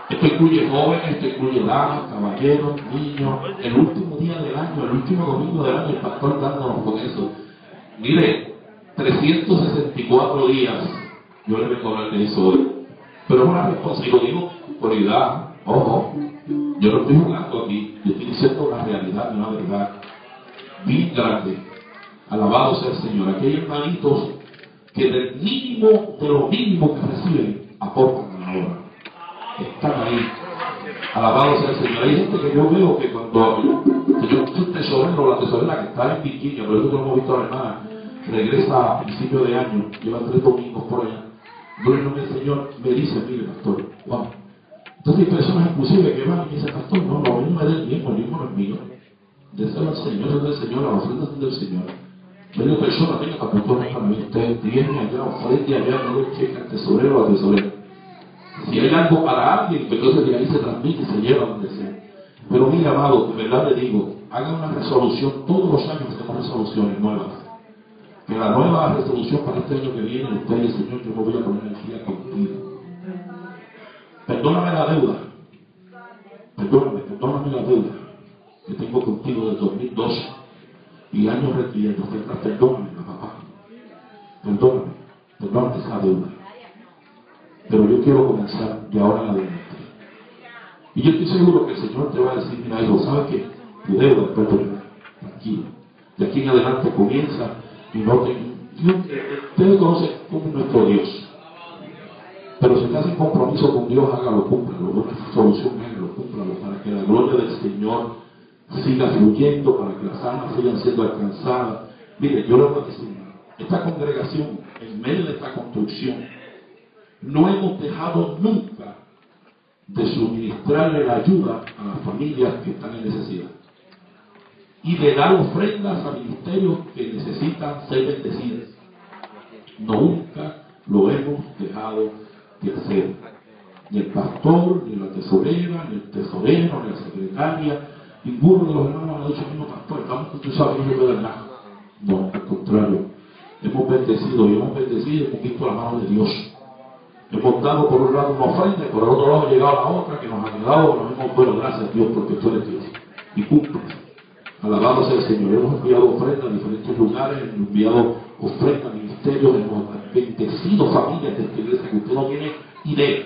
Esto incluye jóvenes, esto incluye damas, caballeros, niños. El último día del año, el último domingo del año, el pastor dándonos con eso. Mire, trescientos sesenta y cuatro días, yo le vengo a hablar de eso hoy. Pero es una responsabilidad, digo, autoridad, ojo, yo no estoy jugando aquí, yo estoy diciendo una realidad, una verdad bien grande. Alabado sea el Señor. Aquí hay hermanitos que del mínimo, de lo mínimo que reciben, aportan a la obra. Están ahí. Alabado sea el Señor. Hay gente que yo veo que cuando que yo soy tesorero, la tesorera que está en Virginia, por eso que lo hemos visto a la hermana, regresa a principio de año, lleva tres domingos por allá. Yo el nombre del Señor me dice, mire pastor, wow. Entonces hay personas inclusive que van y me dicen, pastor, no, no, no me dé el mismo, el mismo no es mío. Déselo al Señor, es del Señor, a las ofrendas del Señor. Yo digo, persona, venga, pastor, no es para mí, usted viene allá, ofrende allá, no le checa al tesorero o al tesorero. Si hay algo para alguien, pues entonces de ahí se transmite y se lleva donde sea. Pero mire, amado, de verdad le digo, hagan una resolución, todos los años hacemos resoluciones nuevas. Que la nueva resolución para este año que viene, usted y el Señor, yo me voy a poner el día contigo. Perdóname la deuda. Perdóname, perdóname la deuda que tengo contigo desde dos mil doce y años repitiendo. Perdóname, papá. Perdóname, perdóname esa deuda. Pero yo quiero comenzar de ahora en adelante. Y yo estoy seguro que el Señor te va a decir, mira, hijo, ¿sabes qué? Tu deuda es perdonada. Tranquilo. De aquí en adelante comienza y no te... Ustedes conocen cómo es nuestro Dios. Pero si estás en compromiso con Dios, hágalo, cúmplalo. Una solución, hágalo, cúmplalo. Para que la gloria del Señor siga fluyendo, para que las almas sigan siendo alcanzadas. Mire, yo le voy a decir, esta congregación, en medio de esta construcción, no hemos dejado nunca de suministrarle la ayuda a las familias que están en necesidad y de dar ofrendas a ministerios que necesitan ser bendecidos. Nunca lo hemos dejado de hacer. Ni el pastor, ni la tesorera, ni el tesorero, ni la secretaria, ninguno de los hermanos me ha dicho, no, pastor, estamos con tus amigos de verdad. No, al contrario, hemos bendecido y hemos bendecido y hemos visto la mano de Dios. Hemos dado por un lado una ofrenda y por el otro lado ha llegado la otra que nos ha quedado, nos hemos, bueno, gracias a Dios porque tú eres Dios y cumple. Alabado sea el Señor. Hemos enviado ofrendas a diferentes lugares, hemos enviado ofrendas a ministerios, hemos bendecido familias de esta iglesia que usted no tiene idea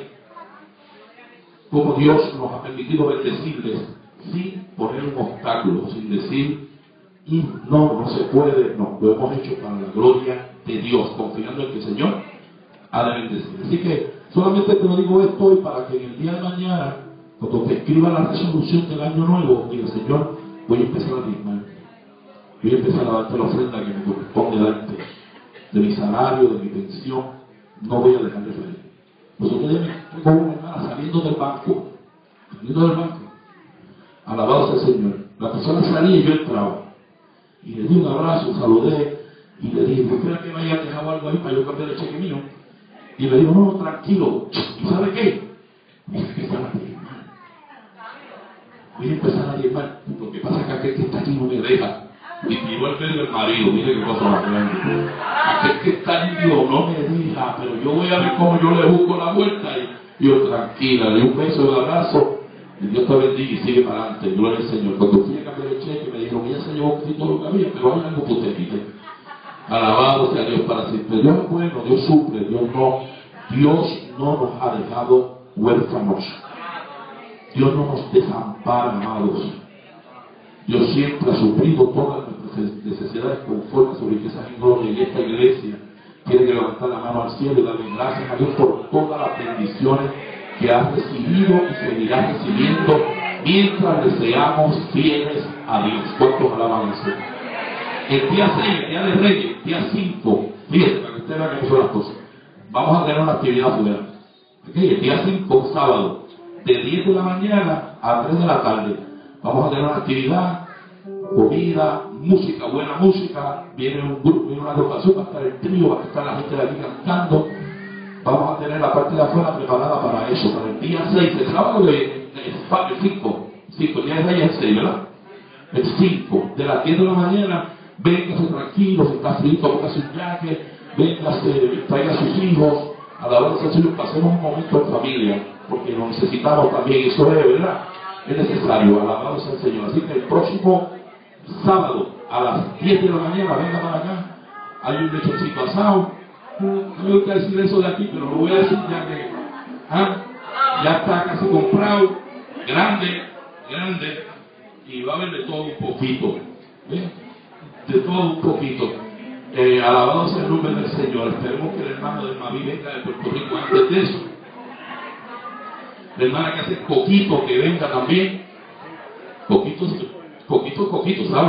cómo Dios nos ha permitido bendecirles sin poner un obstáculo, sin decir y no, no se puede, no, lo hemos hecho para la gloria de Dios, confiando en que el Señor ha de bendecir. Así que solamente te lo digo esto hoy para que en el día de mañana, cuando te escriba la resolución del año nuevo, diga, Señor, voy a empezar a diezmar, voy a empezar a darte la ofrenda que me corresponde darte, de mi salario, de mi pensión, no voy a dejar de pedir. Nosotros ya tengo una hermana saliendo del banco, saliendo del banco, alabado sea el Señor. La persona salía y yo entraba, y le di un abrazo, saludé, y le dije, ¿usted cree que me haya dejado algo ahí para yo cambiar el cheque mío? Y me dijo, no, tranquilo, ¿y sabe qué? Voy a empezar a diezmar. Voy a empezar a diezmar, porque pasa que aquel que está aquí no me deja. Y igual que el marido, mire qué cosa más grande. Aquel que está limpio no me deja, pero yo voy a ver cómo yo le busco la vuelta. Y yo, tranquila, le doy un beso, un abrazo, y Dios te bendiga y sigue para adelante. Gloria al Señor. Cuando fui a cambiar el cheque, me dijeron, ya se llevó todo lo que había, pero hay algo que usted quite. Alabado sea Dios para siempre. Dios es bueno, Dios suple, Dios no, Dios no nos ha dejado huérfanos. Dios no nos desampara, amados. Dios siempre ha suplido todas nuestras necesidades conforme a sus riquezas en gloria. Y esta iglesia tiene que levantar la mano al cielo y darle gracias a Dios por todas las bendiciones que ha recibido y seguirá recibiendo mientras le seamos fieles a Dios. ¿Cuántos alaban eso? El día seis, el día de Reyes, día cinco, fíjense, para que usted vea cómo son las cosas. Vamos a tener una actividad afuera. ¿Okay? El día cinco, sábado, de diez de la mañana a tres de la tarde. Vamos a tener una actividad, comida, música, buena música. Viene un grupo, viene una agrupación, va a estar el trío, va a estar la gente de aquí cantando. Vamos a tener la parte de afuera preparada para eso, para el día seis, el sábado de el cinco, cinco, el día de Reyes es el seis, ¿verdad? El cinco, de las diez de la mañana. Véngase tranquilo, si está frío, póngase un jaque, véngase, traiga a sus hijos, a la hora de Señor, pasemos un momento en familia. porque lo necesitamos también, eso es verdad, es necesario, alabado sea el Señor. Así que el próximo sábado a las diez de la mañana venga para acá, hay un lechoncito asado. No me gusta decir eso de aquí, pero lo voy a decir ya que ¿ah? ya está casi comprado, grande, grande, y va a haber de todo un poquito, ¿eh? de todo un poquito. Eh, alabado sea el nombre del Señor. Esperemos que el hermano de Maví venga de Puerto Rico antes de eso. La hermana que hace poquito que venga también. Poquito, poquito, poquito, ¿sabe?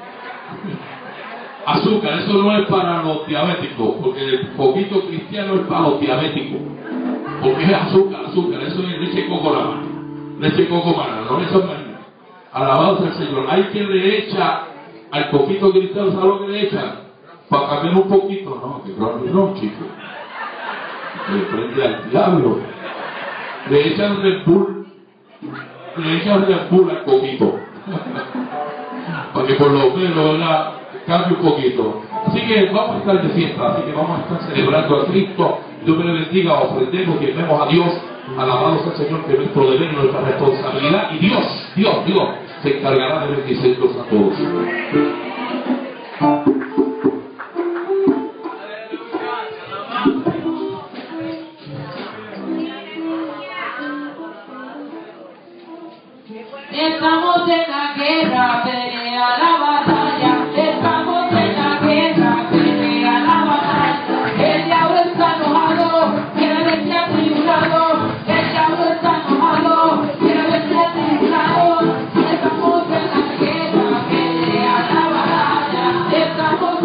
Azúcar, eso no es para los diabéticos, porque el poquito cristiano es para los diabéticos. Porque es azúcar, azúcar, eso es leche de coco nada más. Leche de coco mana, no es azúcar. Alabado sea el Señor. Hay quien le echa al poquito cristiano, ¿sabe lo que le echan? Para cambiar un poquito, no, que no, no, chico. Le prende al diablo. Le echan Red Bull, le echan Red Bull al poquito. Para que por lo menos, ¿verdad?, cambie un poquito. Así que vamos a estar de fiesta, así que vamos a estar celebrando a Cristo. Dios me le bendiga, ofrendemos y vemos a Dios. Alabado sea el Señor, que es nuestro deber y nuestra responsabilidad. Y Dios, Dios, Dios, se encargará de bendecirlos a todos. Estamos en la guerra, pelea la batalla. Estamos en la guerra, pelea la batalla. El diablo está enojado, quiere verte atribulado. El diablo está enojado, quiere verte atribulado. Estamos en la guerra, pelea la batalla. Estamos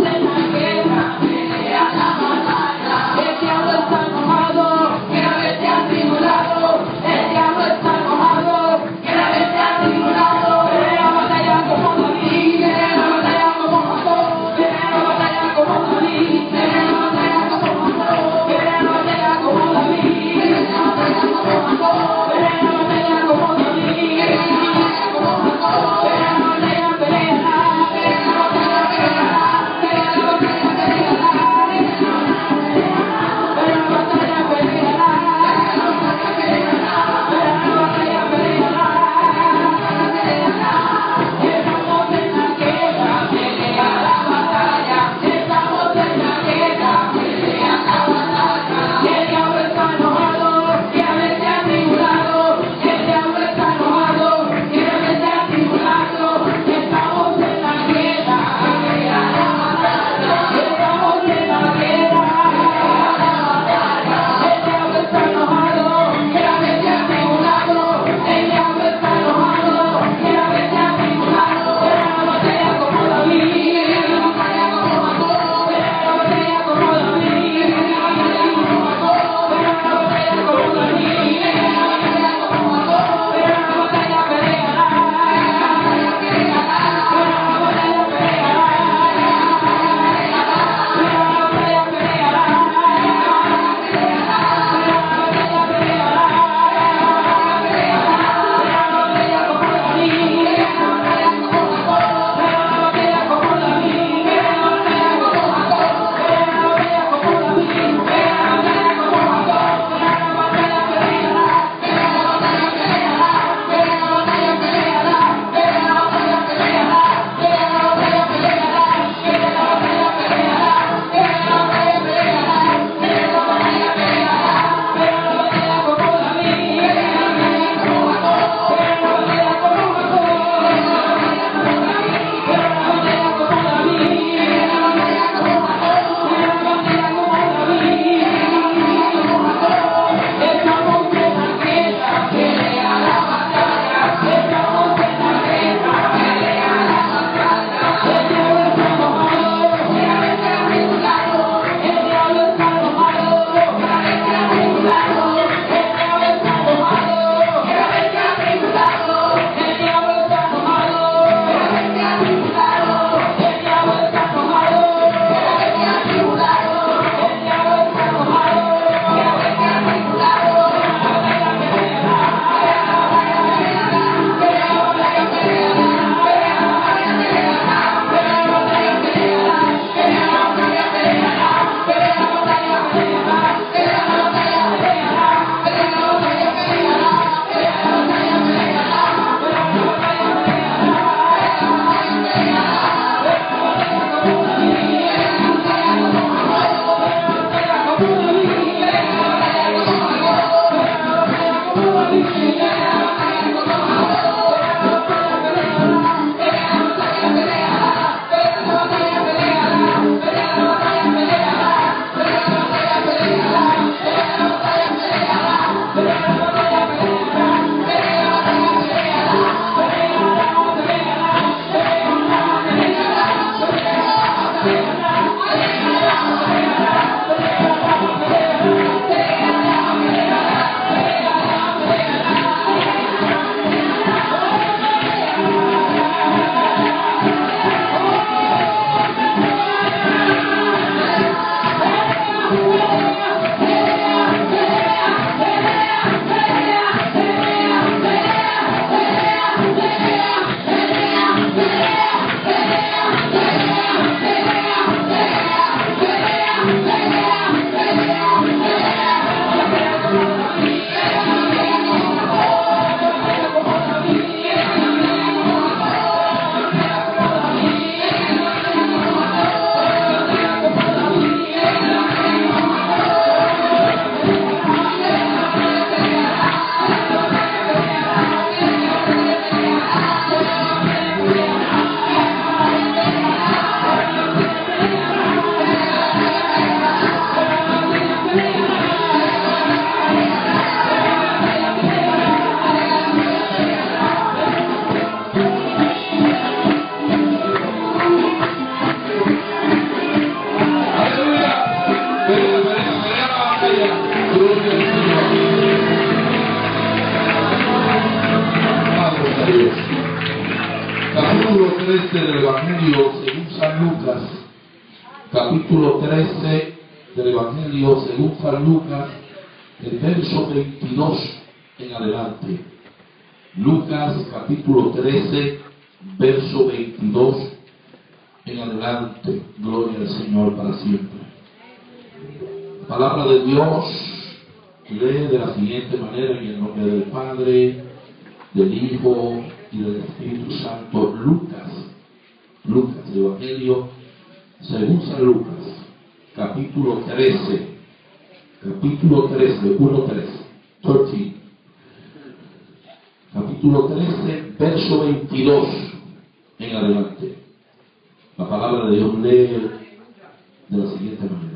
trece del Evangelio según San Lucas, capítulo trece del Evangelio según San Lucas, el verso veintidós en adelante. Lucas capítulo trece, verso veintidós en adelante. Gloria al Señor para siempre. La palabra de Dios lee de la siguiente manera: en el nombre del Padre, del Hijo y del Espíritu Santo. Lucas, Lucas, el Evangelio según San Lucas, capítulo trece, capítulo trece, uno tres, trece, capítulo trece, verso veintidós en adelante. La palabra de Dios lee de la siguiente manera: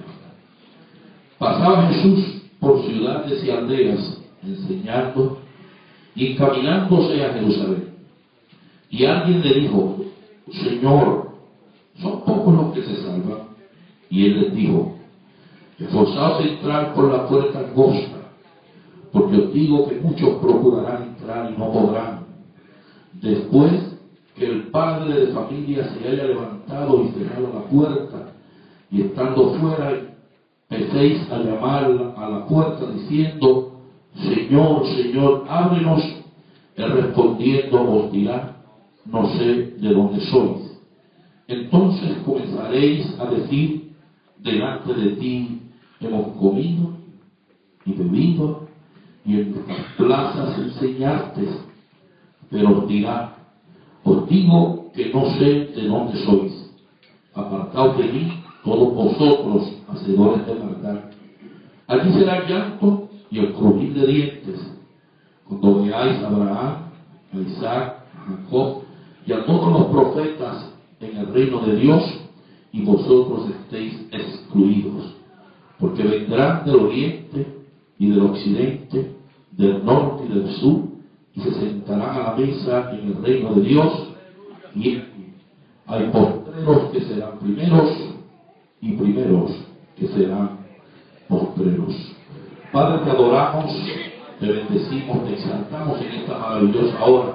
pasaba Jesús por ciudades y aldeas, enseñando y encaminándose a Jerusalén. Y alguien le dijo: Señor, ¿son pocos los que se salvan? Y él les dijo: esforzaos a entrar por la puerta angosta, porque os digo que muchos procurarán entrar y no podrán. Después que el padre de familia se haya levantado y cerrado la puerta, y estando fuera empecéis a llamar a la puerta diciendo: Señor, Señor, ábrenos. Él respondiendo os dirá: no sé de dónde sois. Entonces comenzaréis a decir: delante de ti hemos comido y bebido, y en nuestras plazas enseñaste. Pero os dirá: os digo que no sé de dónde sois. Apartaos de mí, todos vosotros, hacedores de maldad. Allí será llanto y el crujir de dientes, cuando veáis a Abraham, a Isaac, a Jacob y a todos los profetas en el reino de Dios, y vosotros estéis excluidos. Porque vendrán del oriente y del occidente, del norte y del sur, y se sentarán a la mesa en el reino de Dios. Y hay postreros que serán primeros, y primeros que serán postreros. Padre, te adoramos, te bendecimos, te exaltamos en esta maravillosa hora.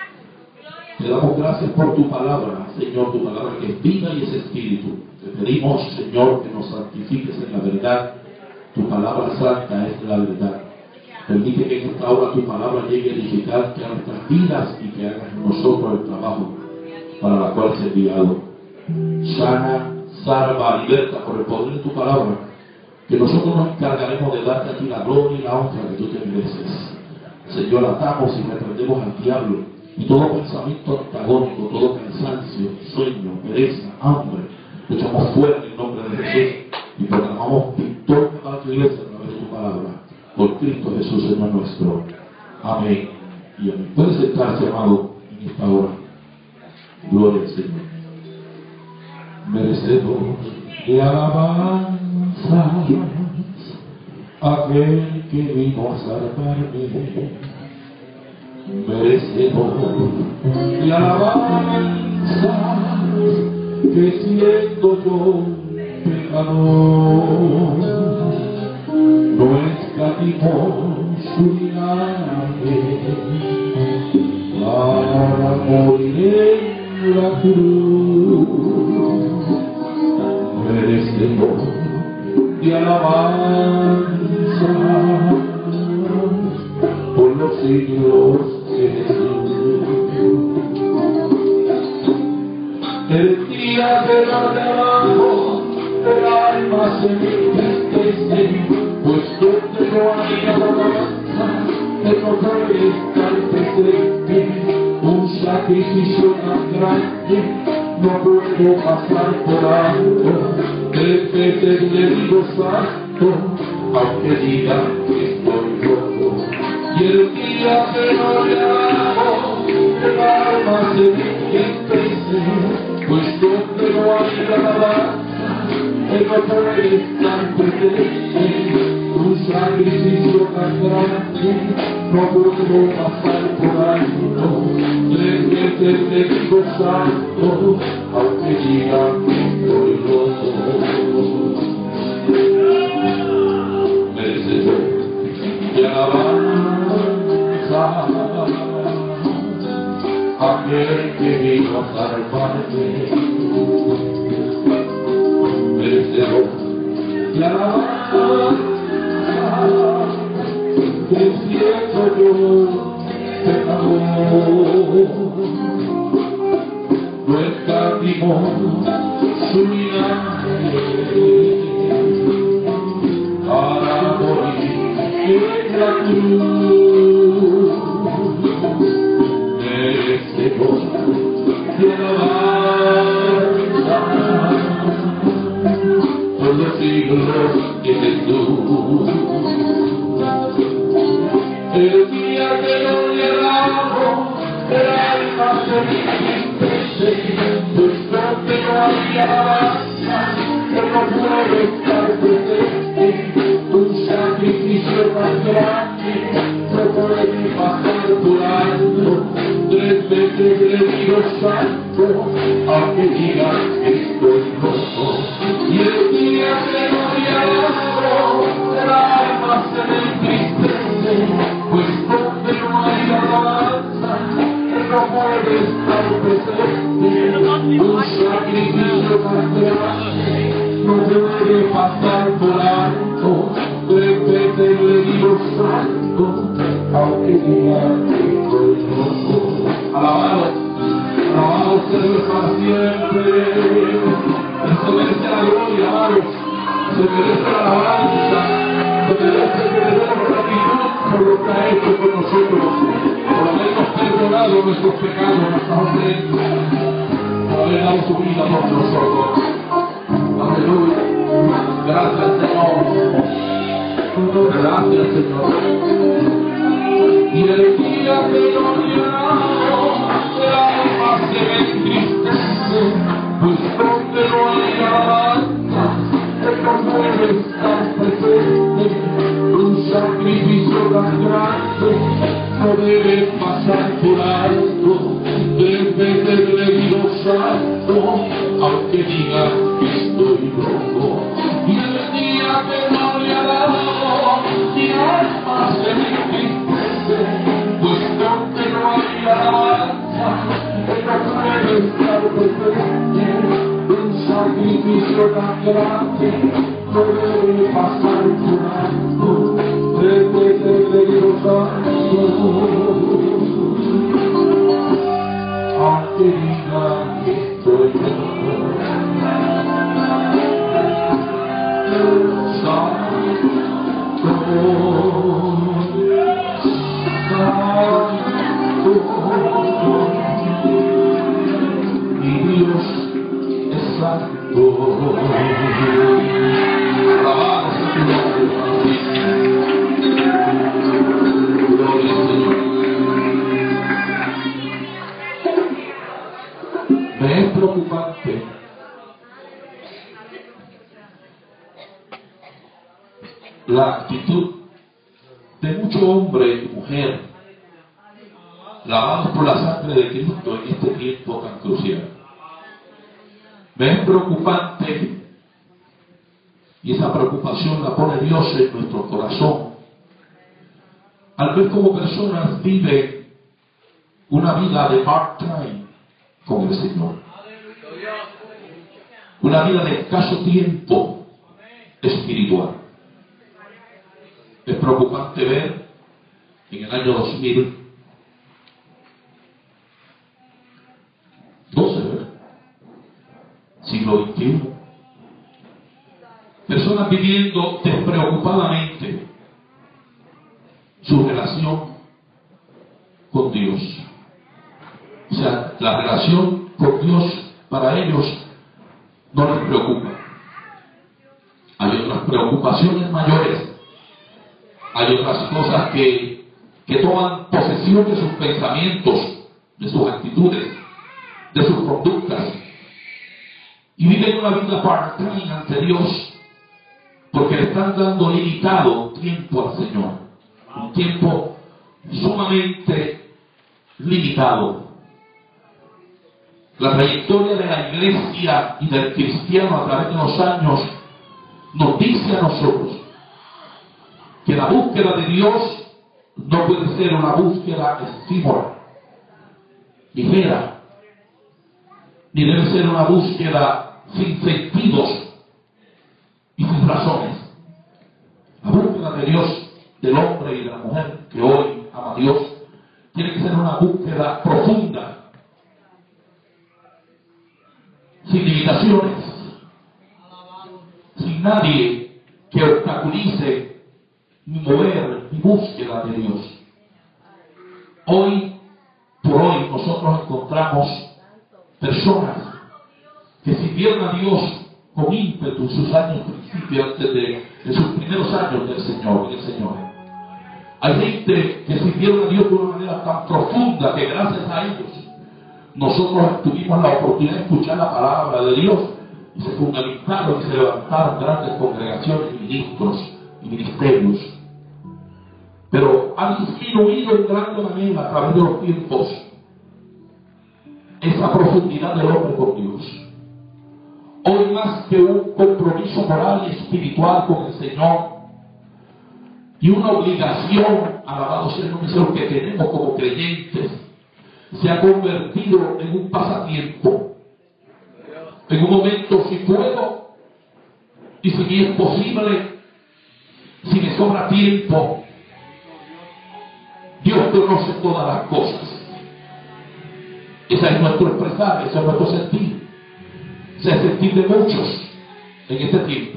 Te damos gracias por tu palabra, Señor, tu palabra que es vida y es espíritu. Te pedimos, Señor, que nos santifiques en la verdad. Tu palabra santa es la verdad. Permite que en esta hora tu palabra llegue a edificarte a nuestras vidas y que hagas en nosotros el trabajo para la cual se ha enviado. Sana, salva, liberta por el poder de tu palabra, que nosotros nos encargaremos de darte a ti la gloria y la honra que tú te mereces. Señor, atamos y reprendemos al diablo y todo pensamiento antagónico, todo cansancio, sueño, pereza, hambre, lo echamos fuera en el nombre de Jesús y proclamamos victoria para tu iglesia a través de tu palabra. Por Cristo Jesús, Señor nuestro. Amén y amén. Puede sentarse, amado, en esta hora. Gloria al Señor. Merecedor de alabanza, aquel que vino a salvarme. Merecedor de alabanza, que siendo yo pecador, no escatimó su vinagre para morir en la cruz. Merecedor de alabanza por los siglos de Jesús. El día de la de abajo, el alma se entristece, pues donde no hay alabanza, el no puede estar presente. Un sacrificio tan grande no puedo pasar por alto. Defenderle digo santo, aunque diga que estoy loco. Y el día que no le hago, el alma se entristece, pues donde no hay alabanza, él no puede estar presente. Un sacrificio tan grande no puedo pasar por alto. Defenderle digo santo, aunque diga que estoy loco. Merecedor de alabanza, a el que vino a salvarte. Vencedor de alabanza, que siento yo, pecador, no escatimó su linaje para morir en la cruz. Vencedor de alabanza, por los siglos de Jesús. El día que no llegamos, el alma se entristece, pues donde no hay alabanza, que no puede estar presente. Un sacrificio tan grande no puede pasar por alto. Tres veces le digo santo, aunque digan que estoy loco. Y el día que no llegamos, el alma se me entristece, pues donde no hay alabanza, que no puede estar presente. Un sacrificio tan grande no puede pasar por alto. Tres veces le digo santo, aunque digan que estoy loco. Alabado, alabado sea Dios para siempre. Él se merece la gloria, amados. Se merece la alabanza. Se merece que le demos gratitud por lo que ha hecho con nosotros, por habernos perdonado nuestros pecados, nuestras ofensas, por haber dado su vida por nosotros. Aleluya. Gracias, Señor. Gracias, Señor. Y el día que no llegamos, el alma se me entristece, pues donde no hay alabanza, que no puede estar presente. Un sacrificio tan grande no debe pasar por alto. Tres veces le digo santo, aunque diga que estoy loco. Y el día que no le alabo, mi alma se me entristece, pues donde no hay alabanza, que no puede estar presente. Un sacrificio tan grande no debe pasar por alto. Tres veces le digo santo, aunque diga que estoy loco. Y Dios es santo. Alabado sea tu nombre. Gloria al Señor. Me es preocupante la actitud de mucho hombre y mujer lavados por la sangre de Cristo en este tiempo tan crucial. Me es preocupante, y esa preocupación la pone Dios en nuestro corazón, al ver cómo personas viven una vida de part-time con el Señor, una vida de escaso tiempo espiritual. Es preocupante ver en el año dos mil doce, siglo veintiuno, personas viviendo despreocupadamente su relación con Dios. O sea, la relación con Dios para ellos no les preocupa. Hay otras preocupaciones mayores. Hay otras cosas que, que toman posesión de sus pensamientos, de sus actitudes, de sus conductas, y viven una vida part-time ante Dios, porque le están dando limitado tiempo al Señor, un tiempo sumamente limitado. La trayectoria de la iglesia y del cristiano a través de los años nos dice a nosotros que la búsqueda de Dios no puede ser una búsqueda efímera. ligera, ni debe ser una búsqueda sin sentidos y sin razones. La búsqueda de Dios, del hombre y de la mujer que hoy ama a Dios, tiene que ser una búsqueda profunda, sin limitaciones, sin nadie que obstaculice mi mover, mi búsqueda de Dios. Hoy por hoy nosotros encontramos personas que sirvieron a Dios con ímpetu en sus años principios, antes de, de sus primeros años del Señor, del Señor. Hay gente que sirvieron a Dios de una manera tan profunda que gracias a ellos nosotros tuvimos la oportunidad de escuchar la palabra de Dios y se fundamentaron y se levantaron grandes congregaciones, ministros y ministerios. Pero ha disminuido en gran manera a través de los tiempos esa profundidad del hombre con Dios. Hoy, más que un compromiso moral y espiritual con el Señor y una obligación, alabado sea el nombre del Señor, que tenemos como creyentes, se ha convertido en un pasatiempo, en un momento si puedo y si me es posible, si me sobra tiempo. Dios conoce todas las cosas. Ese es nuestro expresar, ese es nuestro sentir. Ese es el sentir de muchos en este tiempo.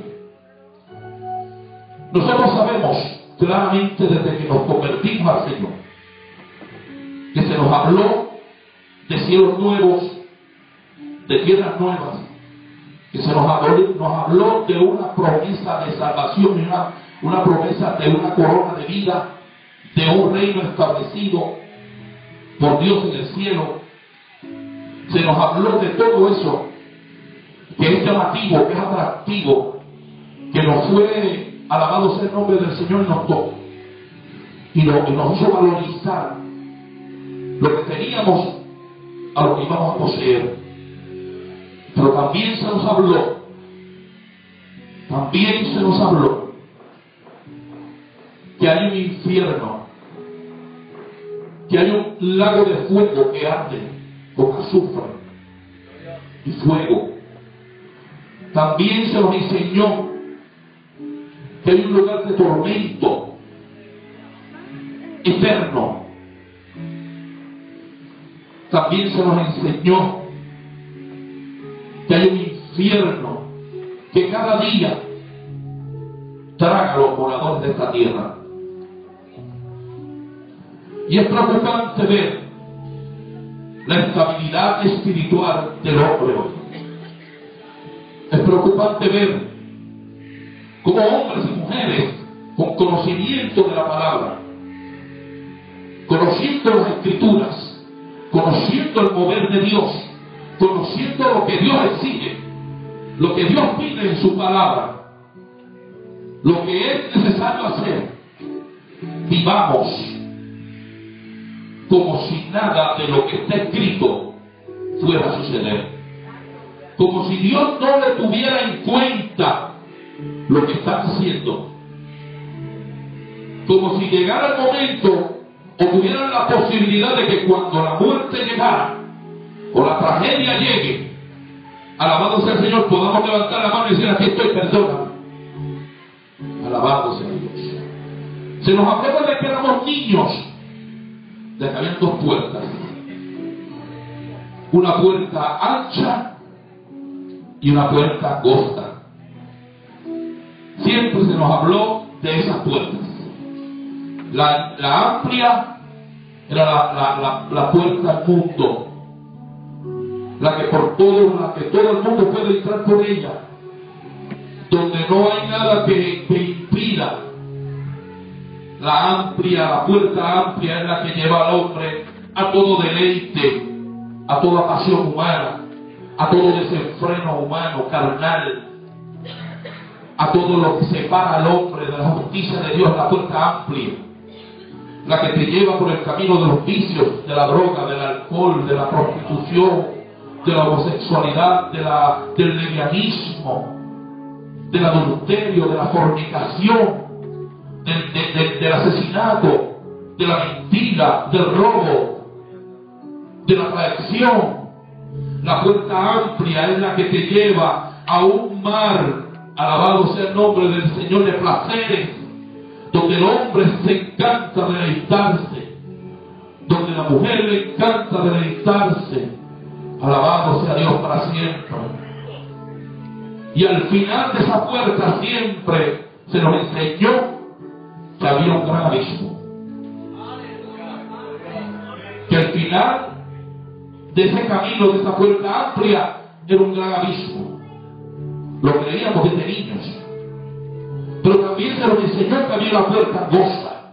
Nosotros sabemos claramente desde que nos convertimos al Señor que se nos habló de cielos nuevos, de tierras nuevas, que se nos habló, nos habló de una promesa de salvación, una, una promesa de una corona de vida, de un reino establecido por Dios en el cielo. Se nos habló de todo eso que es llamativo, que es atractivo, que nos fue, alabado sea el nombre del Señor, y nos tocó y, lo, y nos hizo valorizar lo que teníamos a lo que íbamos a poseer. Pero también se nos habló, también se nos habló que hay un infierno, que hay un lago de fuego que arde con azufre y fuego. También se nos enseñó que hay un lugar de tormento eterno. También se nos enseñó que hay un infierno que cada día traga a los moradores de esta tierra. Y es preocupante ver la estabilidad espiritual del hombre hoy. Es preocupante ver cómo hombres y mujeres con conocimiento de la palabra, conociendo las Escrituras, conociendo el mover de Dios, conociendo lo que Dios exige, lo que Dios pide en su palabra, lo que es necesario hacer, vivamos como si nada de lo que está escrito fuera a suceder, como si Dios no le tuviera en cuenta lo que está haciendo, como si llegara el momento o tuvieran la posibilidad de que cuando la muerte llegara o la tragedia llegue, alabado sea el Señor, podamos levantar la mano y decir: aquí estoy, perdona. Alabado sea Dios. Se nos habló de que éramos niños, de que habían dos puertas, una puerta ancha y una puerta angosta. Siempre se nos habló de esas puertas. La, la amplia era la, la, la, la puerta al mundo, la que por todo, la que todo el mundo puede entrar por ella, donde no hay nada que, que impida. La amplia, la puerta amplia es la que lleva al hombre a todo deleite, a toda pasión humana, a todo desenfreno humano, carnal, a todo lo que separa al hombre de la justicia de Dios. La puerta amplia, la que te lleva por el camino de los vicios, de la droga, del alcohol, de la prostitución, de la homosexualidad, de la, del lesbianismo, del adulterio, de la fornicación, del, de, de, del asesinato, de la mentira, del robo. de la traición. La puerta amplia es la que te lleva a un mar, alabado sea el nombre del Señor, de placeres, donde el hombre se encanta de deleitarse, donde la mujer le encanta de deleitarse, alabado sea Dios para siempre. Y al final de esa puerta siempre se nos enseñó que había un gran abismo, que al final de ese camino, de esa puerta amplia, era un gran abismo. Lo creíamos desde niños, pero también se nos enseñó que había una puerta angosta,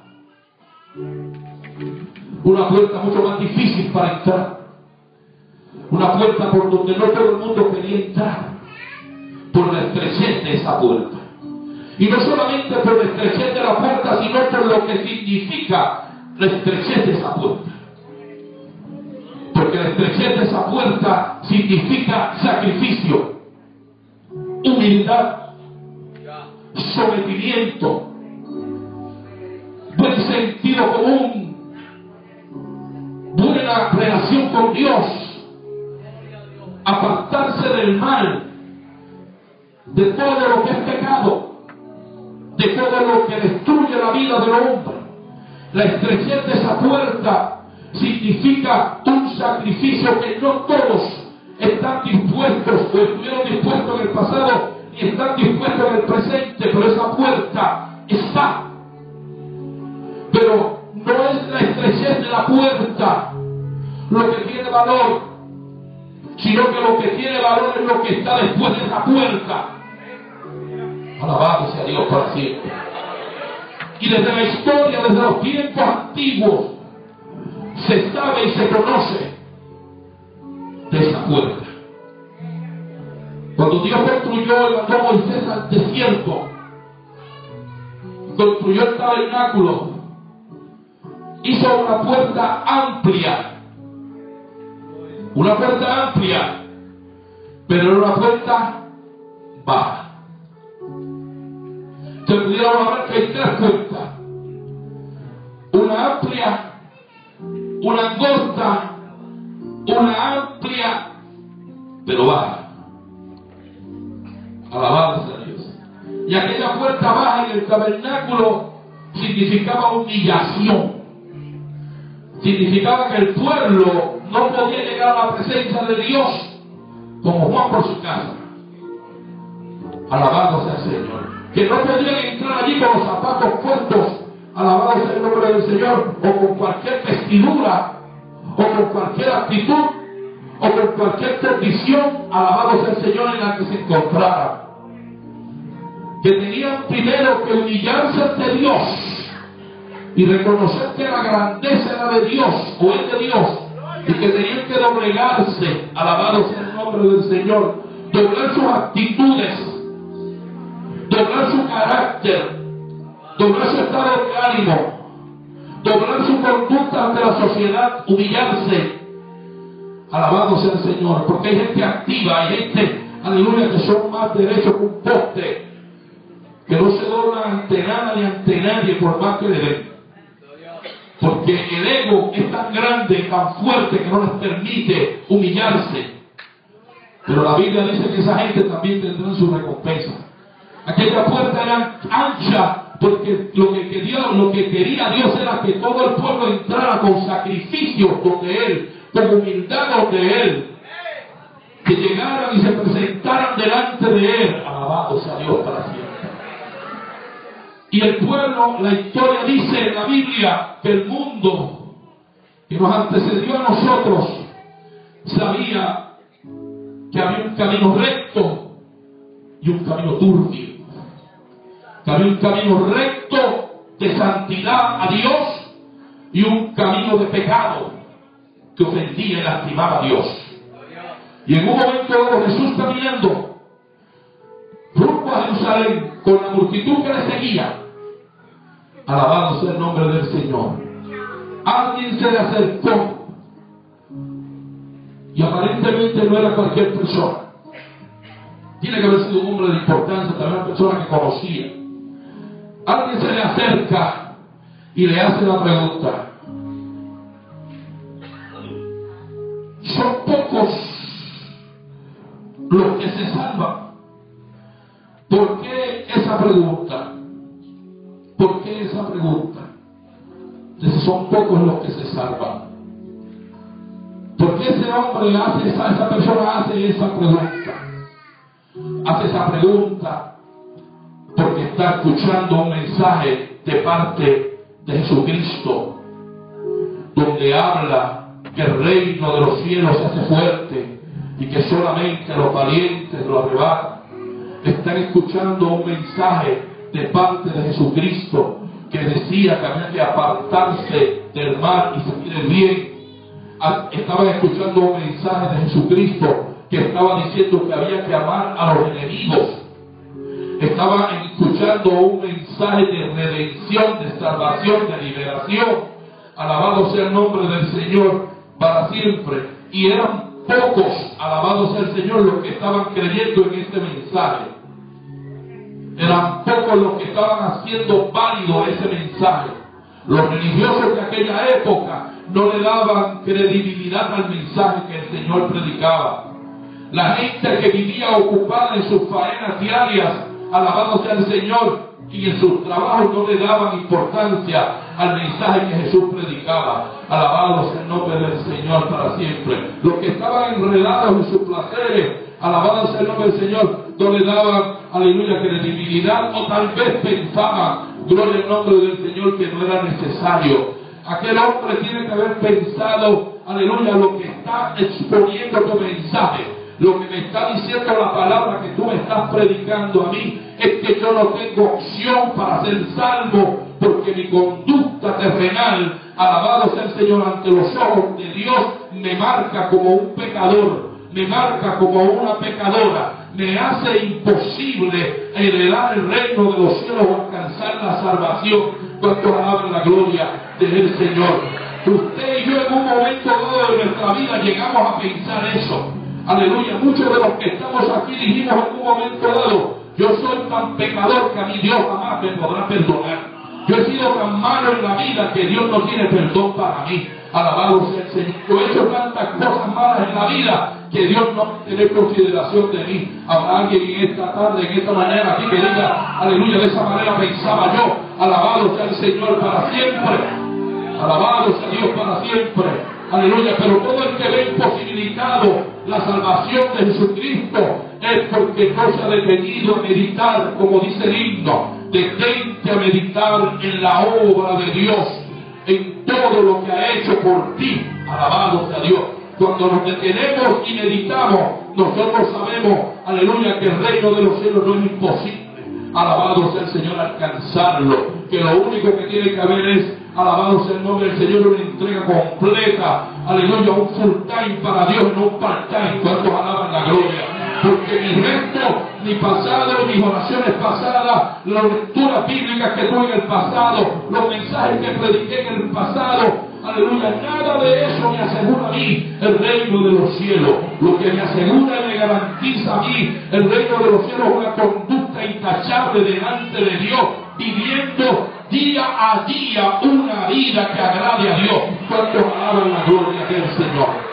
una puerta mucho más difícil para entrar, una puerta por donde no todo el mundo quería entrar, por la estrechez de esa puerta. Y no solamente por la estrechez de la puerta, sino por lo que significa la estrechez de esa puerta. Porque la estrechez de esa puerta significa sacrificio, humildad, sometimiento, buen sentido común, buena relación con Dios, apartarse del mal, de todo lo que es pecado, de todo lo que destruye la vida del hombre. La estrechez de esa puerta significa un sacrificio que no todos están dispuestos o estuvieron dispuestos en el pasado ni están dispuestos en el presente, pero esa puerta está. Pero no es la estrechez de la puerta lo que tiene valor, sino que lo que tiene valor es lo que está después de esa puerta. Alabado sea Dios para siempre. Y desde la historia, desde los tiempos antiguos, se sabe y se conoce de esa puerta. Cuando Dios construyó y mandó a Moisés al desierto, construyó el tabernáculo, hizo una puerta amplia, una puerta amplia, pero era una puerta baja. Se pudieron hablar que hay tres puertas: una amplia, una angosta, una amplia, pero baja. Alabado sea Dios. Y aquella puerta baja en el tabernáculo significaba humillación. Significaba que el pueblo no podía llegar a la presencia de Dios como Juan por su casa. Alabado sea el Señor. Que no podían entrar allí con los zapatos puestos, alabado sea el nombre del Señor, o con cualquier vestidura, o con cualquier actitud, o con cualquier condición, alabado sea el Señor, en la que se encontraran. Que tenían primero que humillarse ante Dios y reconocer que la grandeza era de Dios, o es de Dios, y que tenían que doblegarse, alabado sea el nombre del Señor, doblar sus actitudes, doblar su carácter, doblar su estado de ánimo, doblar su conducta ante la sociedad, humillarse. Alabado sea el Señor, porque hay gente activa, hay gente, aleluya, que son más derechos que un poste, que no se doblan ante nada ni ante nadie por más que le den. Porque el ego es tan grande, tan fuerte, que no les permite humillarse. Pero la Biblia dice que esa gente también tendrá su recompensa. Aquella puerta era ancha porque lo que, quería, lo que quería Dios era que todo el pueblo entrara con sacrificio donde Él, con humildad donde Él, que llegaran y se presentaran delante de Él. Alabado sea Dios para siempre. Y el pueblo, la historia dice en la Biblia que el mundo que nos antecedió a nosotros sabía que había un camino recto y un camino turbio. Que había un camino recto de santidad a Dios y un camino de pecado que ofendía y lastimaba a Dios. Y en un momento dado Jesús caminando rumbo a Jerusalén con la multitud que le seguía, alabado sea el nombre del Señor, alguien se le acercó y aparentemente no era cualquier persona. Tiene que haber sido un hombre de importancia, también una persona que conocía. Alguien se le acerca y le hace la pregunta: pregunta. ¿Por qué esa pregunta? Entonces son pocos los que se salvan. ¿Por qué ese hombre hace esa, esa persona hace esa pregunta? Hace esa pregunta porque está escuchando un mensaje de parte de Jesucristo, donde habla que el reino de los cielos se hace fuerte y que solamente los valientes lo arrebatan. Están escuchando un mensaje de parte de Jesucristo que decía que había que apartarse del mal y seguir el bien. Estaban escuchando un mensaje de Jesucristo que estaba diciendo que había que amar a los enemigos. Estaban escuchando un mensaje de redención, de salvación, de liberación. Alabado sea el nombre del Señor para siempre. Y eran pocos, alabado sea el Señor, los que estaban creyendo en este mensaje. Eran pocos los que estaban haciendo válido ese mensaje. Los religiosos de aquella época no le daban credibilidad al mensaje que el Señor predicaba. La gente que vivía ocupada en sus faenas diarias, alabado sea el Señor, y en sus trabajos no le daban importancia al mensaje que Jesús predicaba. Alabado sea el nombre del Señor para siempre. Los que estaban enredados en sus placeres, alabado sea el nombre del Señor, no le daban, aleluya, credibilidad, o tal vez pensaban, gloria al nombre del Señor, que no era necesario. Aquel hombre tiene que haber pensado, aleluya, lo que está exponiendo tu mensaje, lo que me está diciendo la palabra que tú me estás predicando a mí, es que yo no tengo opción para ser salvo, porque mi conducta terrenal, alabado sea el Señor, ante los ojos de Dios, me marca como un pecador, me marca como una pecadora, me hace imposible heredar el reino de los cielos o alcanzar la salvación. Cuando alaben la gloria del Señor. Usted y yo en un momento dado de nuestra vida llegamos a pensar eso. Aleluya. Muchos de los que estamos aquí dijimos en un momento dado: yo soy tan pecador que a mi Dios jamás me podrá perdonar. Yo he sido tan malo en la vida que Dios no tiene perdón para mí. Alabado sea el Señor. Yo he hecho tantas cosas malas en la vida que Dios no va a tener consideración de mí. Habrá alguien en esta tarde, en esta mañana aquí que diga: aleluya, de esa manera pensaba yo. Alabado sea el Señor para siempre. Alabado sea Dios para siempre. Aleluya. Pero todo el que ve imposibilitado la salvación de Jesucristo es porque no se ha detenido a meditar, como dice el himno: detente a meditar en la obra de Dios, en todo lo que ha hecho por ti. Alabado sea Dios. Cuando nos detenemos y meditamos, nosotros sabemos, aleluya, que el reino de los cielos no es imposible. Alabado sea el Señor, alcanzarlo. Que lo único que tiene que haber es, alabado sea el nombre del Señor, una entrega completa. Aleluya, un full time para Dios, no un part time. ¿Cuántos alaban la gloria? Porque mi resto, mi pasado, mis oraciones pasadas, las lecturas bíblicas que tuve en el pasado, los mensajes que prediqué en el pasado, aleluya, nada de eso me asegura a mí el reino de los cielos. Lo que me asegura y me garantiza a mí el reino de los cielos es una conducta intachable delante de Dios, viviendo día a día una vida que agrade a Dios. ¿Cuántos alaban la gloria del Señor?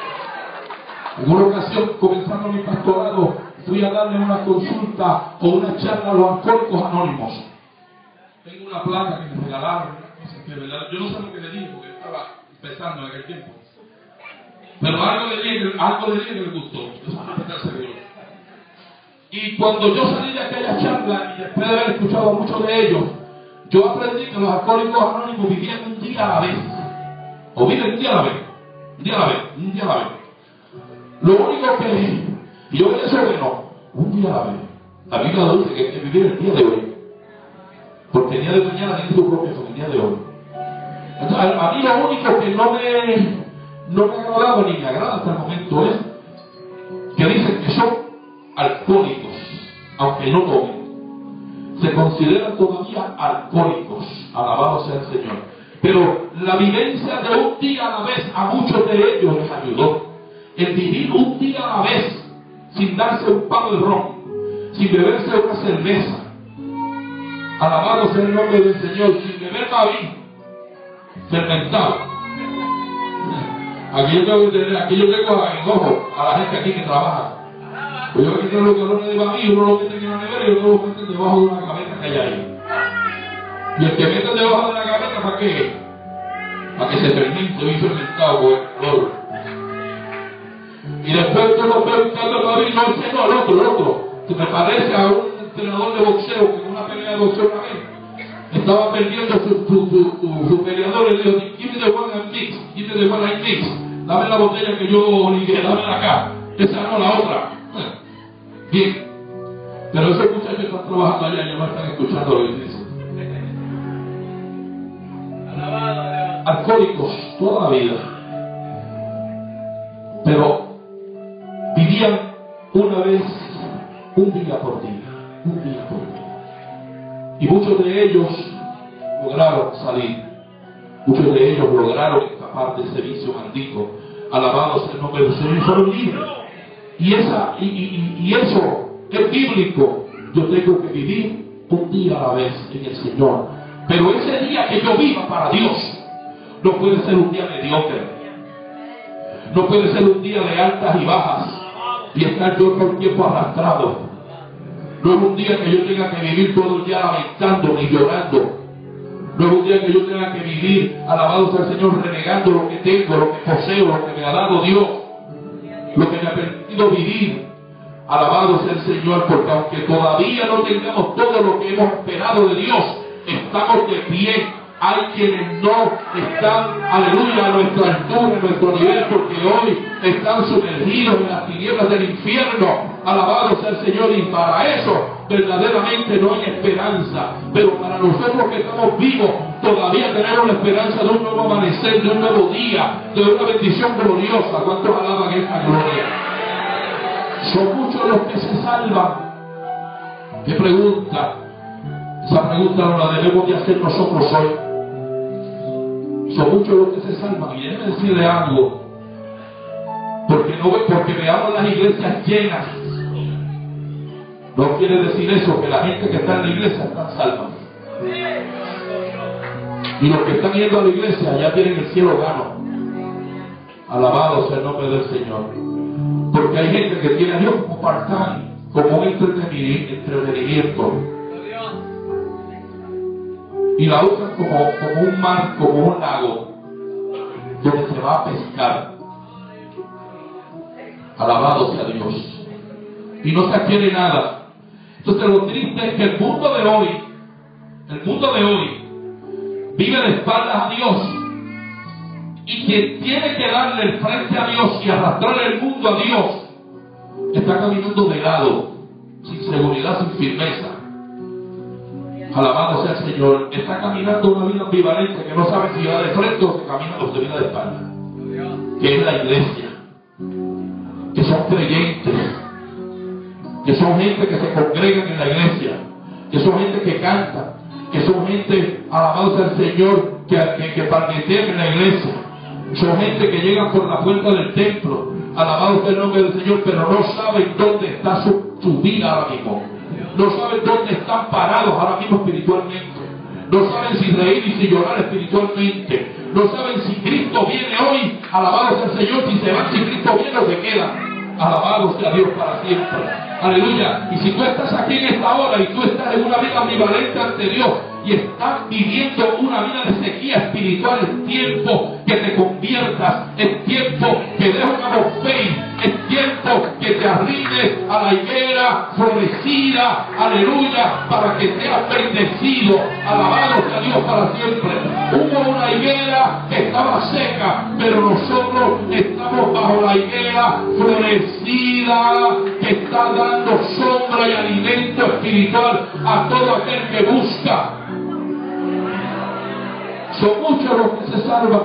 En una ocasión, comenzando mi pastorado, fui a darle una consulta o una charla a los alcohólicos anónimos. Tengo una placa que me regalaron, una cosa que, ¿verdad? Yo no sé lo que le dije porque estaba empezando en aquel tiempo. Pero algo le dije, algo le dije que me gustó. Eso es respetarse a Dios. Y cuando yo salí de aquella charla, y después de haber escuchado a muchos de ellos, yo aprendí que los alcohólicos anónimos vivían un día a la vez. O viven un día a la vez. Un día a la vez. Un día a la vez. Lo único que, y yo eso bueno, un día a la vez. La Biblia dice que hay que vivir el día de hoy. Porque el día de mañana tiene su propio son, el día de hoy. Entonces, a, a mí lo único que no me, no me ha agradado ni me agrada hasta el momento es que dicen que son alcohólicos, aunque no tomen. Se consideran todavía alcohólicos. Alabado sea el Señor. Pero la vivencia de un día a la vez a muchos de ellos les ayudó. El vivir un día a la vez, sin darse un palo de ron, sin beberse una cerveza, alabado sea el nombre del Señor, sin beber David, fermentado. Aquí yo tengo que tener, aquí yo tengo en ojo a la gente aquí que trabaja. Pues yo aquí tengo los galones de Baví, uno lo mete en la nevera y otro lo mete debajo de una gaveta que hay ahí. Y el que mete debajo de la gaveta, ¿para qué? Para que se fermente, bien fermentado con el calor. Y después yo lo veo buscando para mí, no, ese no, el otro, el otro, que me parece a un entrenador de boxeo que en una pelea de boxeo una vez estaba perdiendo su, su, su, su, su peleador y le dijo, give me the one and mix, give me the one and mix, dame la botella que yo ligué, dámela acá, esa no, la otra. Bien, pero esos muchachos están trabajando allá y ya no están escuchando lo que dicen. Alcohólicos toda la vida, pero vivían una vez, un día por día, un día por día. Y muchos de ellos lograron salir, muchos de ellos lograron escapar de ese vicio maldito. Alabados sea el nombre del Señor, y fueron libres. Y, esa, y, y, y eso es bíblico. Yo tengo que vivir un día a la vez en el Señor. Pero ese día que yo viva para Dios no puede ser un día mediocre. No puede ser un día de altas y bajas y estar yo todo el tiempo arrastrado. No es un día que yo tenga que vivir todo el día lamentando ni llorando. No es un día que yo tenga que vivir, alabado sea el Señor, renegando lo que tengo, lo que poseo, lo que me ha dado Dios, lo que me ha permitido vivir. Alabado sea el Señor, porque aunque todavía no tengamos todo lo que hemos esperado de Dios, estamos de pie. Hay quienes no están, aleluya, a nuestra altura, a nuestro nivel, porque hoy están sumergidos en las tinieblas del infierno. Alabado sea el Señor, y para eso verdaderamente no hay esperanza. Pero para nosotros que estamos vivos, todavía tenemos la esperanza de un nuevo amanecer, de un nuevo día, de una bendición gloriosa. ¿Cuántos alaban esta gloria? Son muchos los que se salvan. ¿Qué pregunta? Esa pregunta no la debemos de hacer nosotros hoy. Son muchos los que se salvan. Y déjenme decirle algo. Porque, no, porque veamos las iglesias llenas. No quiere decir eso, que la gente que está en la iglesia está salva. Y los que están yendo a la iglesia ya tienen el cielo gano. Alabado sea el nombre del Señor. Porque hay gente que tiene a Dios como part-time, como un entretenimiento. Y la usan como, como un mar, como un lago, donde se va a pescar. Alabado sea Dios. Y no se adquiere nada. Entonces lo triste es que el mundo de hoy, el mundo de hoy, vive de espaldas a Dios. Y quien tiene que darle el frente a Dios y arrastrar el mundo a Dios, está caminando de lado, sin seguridad, sin firmeza. Alabado sea el Señor. Está caminando una vida ambivalente que no sabe si va de frente o que camina o se viene de espalda. Que es la iglesia. Que son creyentes. Que son gente que se congregan en la iglesia. Que son gente que canta. Que son gente, alabado sea el Señor, que, que, que palmetean en la iglesia. Son gente que llegan por la puerta del templo. Alabado sea el nombre del Señor, pero no saben dónde está su, su vida ahora mismo. No saben dónde están parados ahora mismo espiritualmente. No saben si reír y si llorar espiritualmente. No saben si Cristo viene hoy. Alabado sea el Señor. Si se van, si Cristo viene o se queda. Alabado sea Dios para siempre. Aleluya. Y si tú estás aquí en esta hora y tú estás en una vida ambivalente ante Dios y estás viviendo una vida de sequía espiritual, es tiempo que te conviertas, es tiempo que des un amor fe, es tiempo que te arrimes a la higuera florecida, aleluya, para que seas bendecido. Alabado sea Dios para siempre. Hubo una higuera que estaba seca, pero nosotros estamos bajo la higuera florecida, que está dando sombra y alimento espiritual a todo aquel que busca. Son muchos los que se salvan.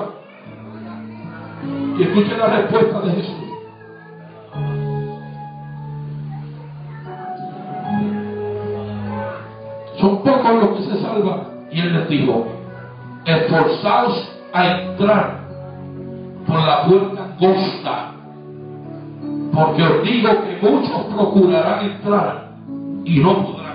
Y escuchen la respuesta de Jesús. Son pocos los que se salvan. Y Él les dijo: esforzaos a entrar por la puerta angosta, porque os digo que muchos procurarán entrar y no podrán.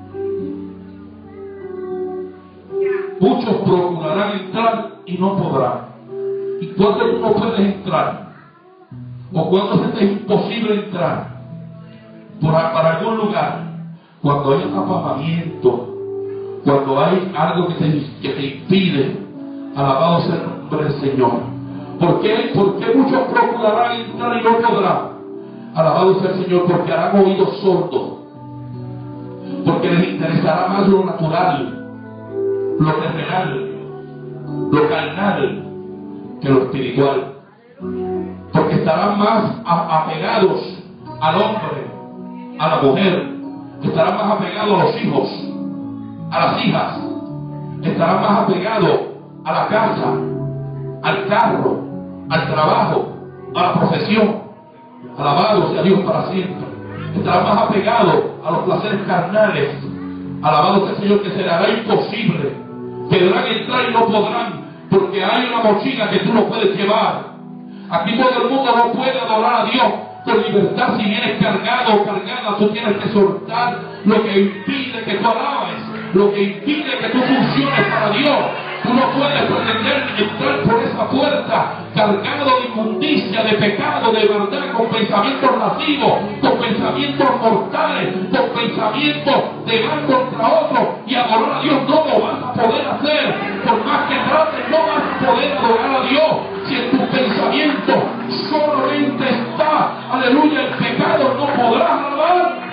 Muchos procurarán entrar y no podrán. ¿Y cuándo tú no puedes entrar? ¿O cuándo se te es imposible entrar por, para algún lugar? Cuando hay apagamiento, cuando hay algo que te, que te impide, alabado sea el nombre del Señor. ¿Por qué? ¿Por qué muchos procurarán entrar y no podrán? Alabado sea el Señor, porque harán oídos sordos, porque les interesará más lo natural, lo terrenal, lo carnal, que lo espiritual, porque estarán más apegados al hombre, a la mujer, estarán más apegados a los hijos, a las hijas, estarán más apegados a la casa, al carro, al trabajo, a la profesión. Alabado sea Dios para siempre. Estarán más apegados a los placeres carnales. Alabado sea el Señor, que se le hará imposible. Querrán entrar y no podrán, porque hay una mochila que tú no puedes llevar. Aquí todo el mundo no puede adorar a Dios con libertad. Si vienes cargado o cargada, tú tienes que soltar lo que impide que tú alabes, lo que impide que tú funciones para Dios. Tú no puedes pretender entrar por esa puerta cargado de inmundicia, de pecado, de verdad, con pensamientos lascivos, con pensamientos mortales, con pensamientos de mal contra otro, y adorar a Dios no lo vas a poder hacer. Por más que trates, no vas a poder adorar a Dios si en tu pensamiento solamente está, aleluya, el pecado. No podrás alabar.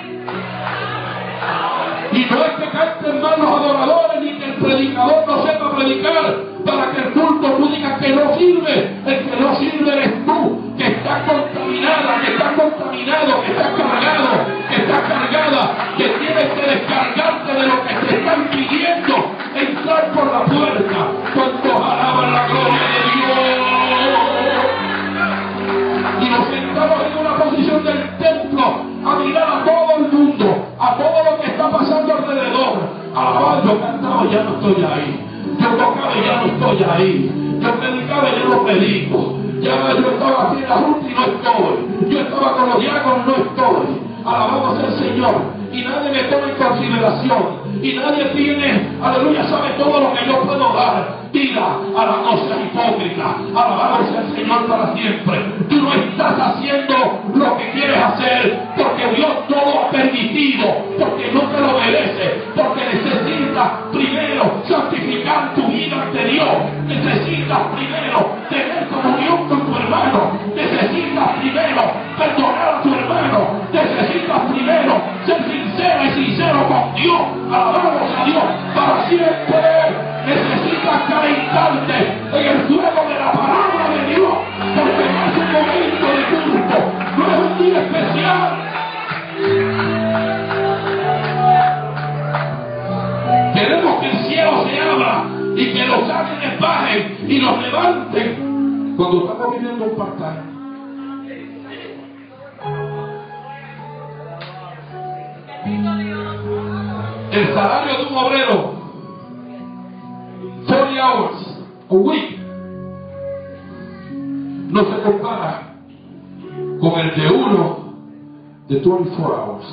Y no es que canten mal los adoradores, ni que el predicador no sepa predicar, para que el culto tú digas que no sirve. El que no sirve eres tú, que estás contaminada, que estás contaminado, que estás cargado, que estás cargada, que tienes que descargarte de lo que te están pidiendo, entrar por la puerta. Cuantos alaban la gloria de Dios. Y nos sentamos en una posición del templo a mirar a todo el mundo, a todo lo que está pasando alrededor. Alabado, yo cantaba y ya no estoy ahí. Yo tocaba y ya no estoy ahí. Yo predicaba y ya no predico. Ya yo estaba aquí en la junta y no estoy. Yo estaba con los diáconos y no estoy. Alabamos al Señor. Y nadie me toma en consideración. Y nadie tiene, aleluya, sabe todo lo que yo puedo dar. Diga, alabado sea hipócrita, alabado sea el Señor para siempre. Tú no estás haciendo lo que quieres hacer porque Dios no lo ha permitido, porque no te lo mereces, porque necesitas primero santificar tu vida ante Dios. Necesitas primero tener comunión con tu hermano. Necesitas primero perdonar a tu hermano. Necesitas primero ser sincera y sincero con Dios. Alabamos a Dios para siempre. Necesitas calentarte en el fuego de la palabra de Dios, porque no es un momento de culto, no es un día especial. Queremos que el cielo se abra y que los ángeles bajen y nos levanten cuando estamos viviendo un part-time. El salario de un obrero, forty hours a week, no se compara con el de uno de veinticuatro hours.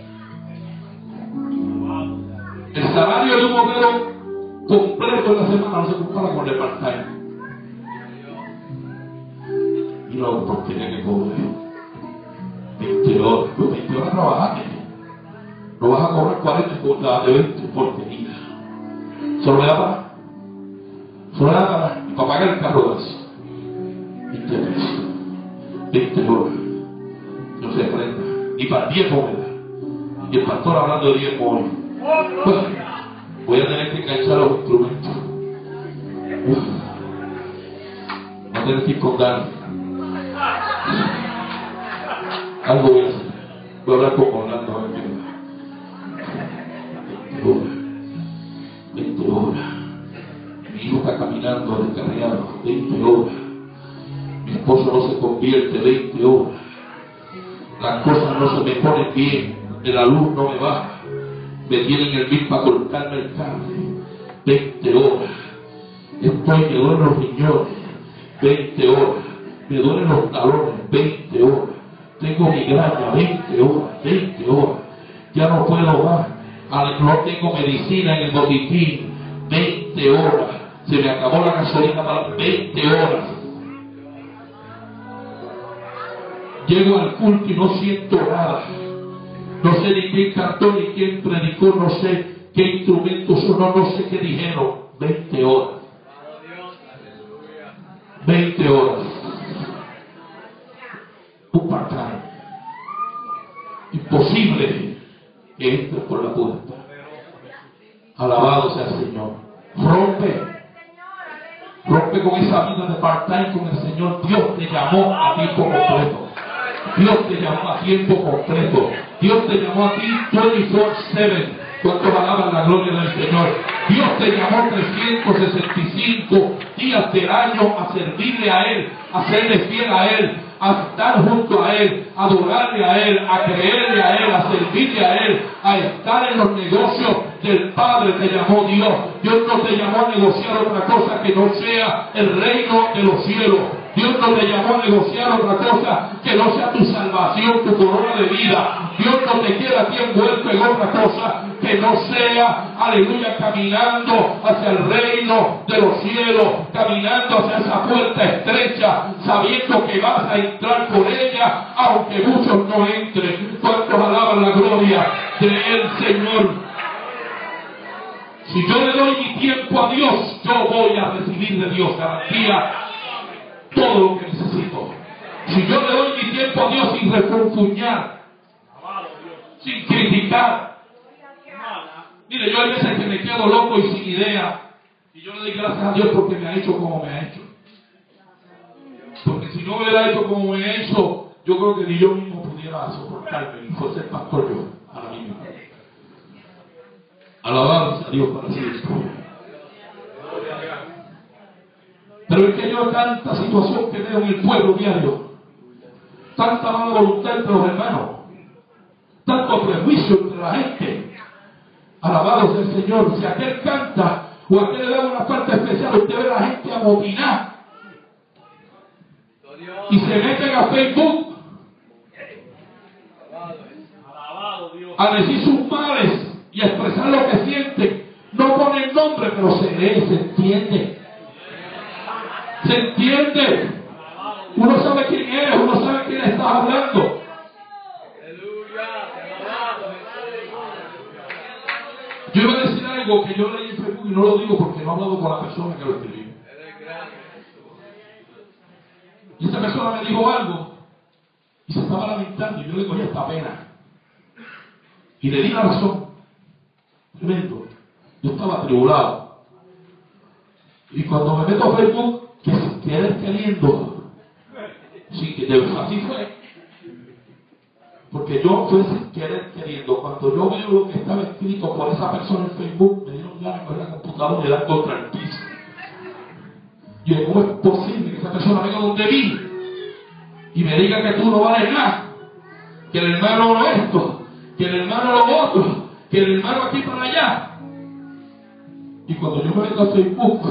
El salario de un obrero completo en la semana no se compara con el part-time. Y la oportunidad que cobre veinte horas, pues veinte horas trabajaste. No vas a cobrar cuarenta por de veinte porquería. Solo me da para Solo me da para, para pagar el carro de eso. veinte pesos. veinte horas. No se prenda. Ni para diez monedas. Y el pastor hablando de diez hoy. Pues, voy a tener que enganchar los instrumentos. Uf. No tener que esconder. Algo voy a hacer. Voy a hablar con Orlando a ver qué da. veinte horas. veinte horas. Mi hijo está caminando descarriado. veinte horas. Mi esposo no se convierte. veinte horas. Las cosas no se me ponen bien. La luz no me baja. Me tienen el bill para cortarme el cable. veinte horas. Estoy, me duelen los riñones. veinte horas. Me duelen los talones. veinte horas. Tengo migraña. veinte horas. veinte horas. Ya no puedo más. No tengo medicina en el botiquín. veinte horas. Se me acabó la gasolina para veinte horas. Llego al culto y no siento nada. No sé ni quién cantó ni quién predicó, no sé qué instrumentos sonó, no sé qué dijeron. veinte horas. veinte horas. Un part-time. Imposible que entre por la puerta. Alabado sea el Señor. Rompe. Rompe con esa vida de part-time con el Señor. Dios te llamó a tiempo completo. Dios te llamó a tiempo completo. Dios te llamó a ti veinticuatro siete. ¿Cuántos alaban la gloria del Señor? Dios te llamó trescientos sesenta y cinco días del año a servirle a Él, a serle fiel a Él, a estar junto a Él, a adorarle a Él, a creerle a Él, a servirle a Él, a estar en los negocios del Padre. Te llamó Dios. Dios no te llamó a negociar otra cosa que no sea el reino de los cielos. Dios no te llamó a negociar otra cosa que no sea tu salvación, tu corona de vida. Dios no te quiere a ti envuelto en otra cosa que no sea, aleluya, caminando hacia el reino de los cielos, caminando hacia esa puerta estrecha, sabiendo que vas a entrar por ella, aunque muchos no entren. ¿Cuántos alaban la gloria del Señor? Si yo le doy mi tiempo a Dios, yo voy a recibir de Dios garantía todo lo que necesito. Si yo le doy mi tiempo a Dios sin refunfuñar, sin criticar. Mire, yo hay veces que me quedo loco y sin idea, y yo le doy gracias a Dios porque me ha hecho como me ha hecho. Porque si no me hubiera hecho como me ha hecho, yo creo que ni yo mismo pudiera soportarme, y fuese el pastor yo, a la misma. Alabado a Dios para siempre. Pero es que yo tanta situación que veo en el pueblo diario, tanta mala voluntad entre los hermanos, tanto prejuicio entre la gente. Alabado sea el Señor. Si aquel canta o aquel le da una parte especial, usted ve a la gente amotinar y se meten a Facebook a decir sus males y a expresar lo que sienten. No ponen nombre, pero se lee, se entiende. ¿Se entiende? Uno sabe quién eres, uno sabe quién está hablando. Yo iba a decir algo que yo leí en Facebook y no lo digo porque no he hablado con la persona que lo escribió. Y esa persona me dijo algo y se estaba lamentando y yo le cogí esta pena. Y le di la razón. Tremendo. Yo estaba atribulado. Y cuando me meto a Facebook, que sin querer queriendo, sí, que de, así fue, porque yo fui sin querer queriendo. Cuando yo veo lo que estaba escrito por esa persona en Facebook, me dieron ganas de coger la computadora y le dan contra el piso. Y yo, ¿cómo es posible que esa persona venga donde vi y me diga que tú no vales nada, que el hermano no esto, que el hermano lo otro, que el hermano aquí para allá? Y cuando yo me meto a Facebook,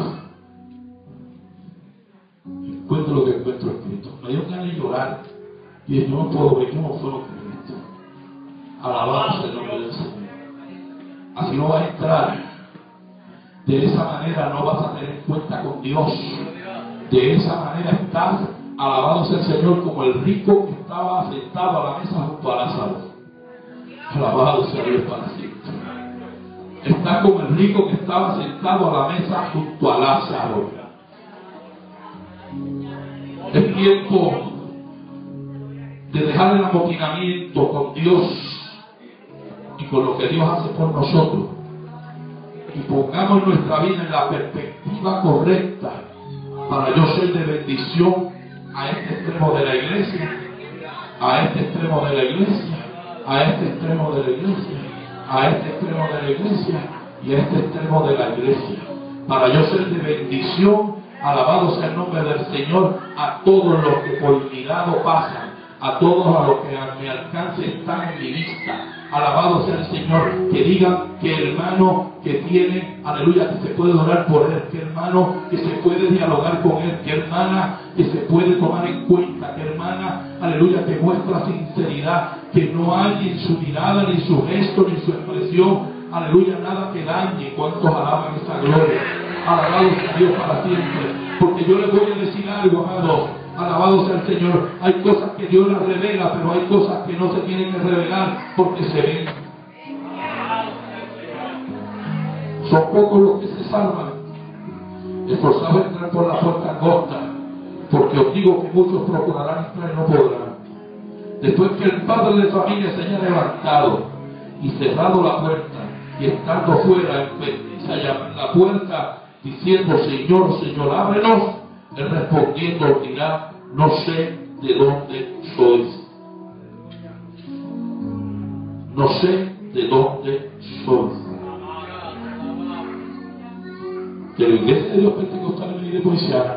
encuentro lo que encuentro escrito. Me dio ganas de llorar. Y dije, yo no puedo ver, yo no fue lo que he visto. Alabamos el nombre del Señor. Así no vas a entrar. De esa manera no vas a tener cuenta con Dios. De esa manera estás, alabado sea el Señor, como el rico que estaba sentado a la mesa junto a Lázaro. Alabado sea Dios para siempre. Está como el rico que estaba sentado a la mesa junto a Lázaro. Es tiempo de dejar el amotinamiento con Dios y con lo que Dios hace por nosotros, y pongamos nuestra vida en la perspectiva correcta para yo ser de bendición a este extremo de la iglesia, a este extremo de la iglesia, a este extremo de la iglesia, a este extremo de la iglesia y a este extremo de la iglesia, para yo ser de bendición. Alabado sea el nombre del Señor a todos los que por mi lado pasan, a todos a los que a mi alcance están en mi vista. Alabado sea el Señor. Que digan que hermano que tiene, aleluya, que se puede orar por él, que hermano que se puede dialogar con él, que hermana que se puede tomar en cuenta, que hermana, aleluya, que muestra sinceridad, que no hay en su mirada, ni su gesto, ni su expresión, aleluya, nada que dañe. ¿Cuántos alaban esa gloria? Alabado sea Dios para siempre. Porque yo les voy a decir algo, amado. Alabado sea el Señor. Hay cosas que Dios las revela, pero hay cosas que no se tienen que revelar porque se ven. Son pocos los que se salvan. Esforzados a entrar por la puerta angosta, porque os digo que muchos procurarán entrar y no podrán. Después que el padre de familia se haya levantado y cerrado la puerta, y estando fuera empezó a llamar la puerta, diciendo: Señor, Señor, ábrenos, él respondiendo dirá: no sé de dónde sois. No sé de dónde sois. De la iglesia de Dios Pentecostal y de Poiciana,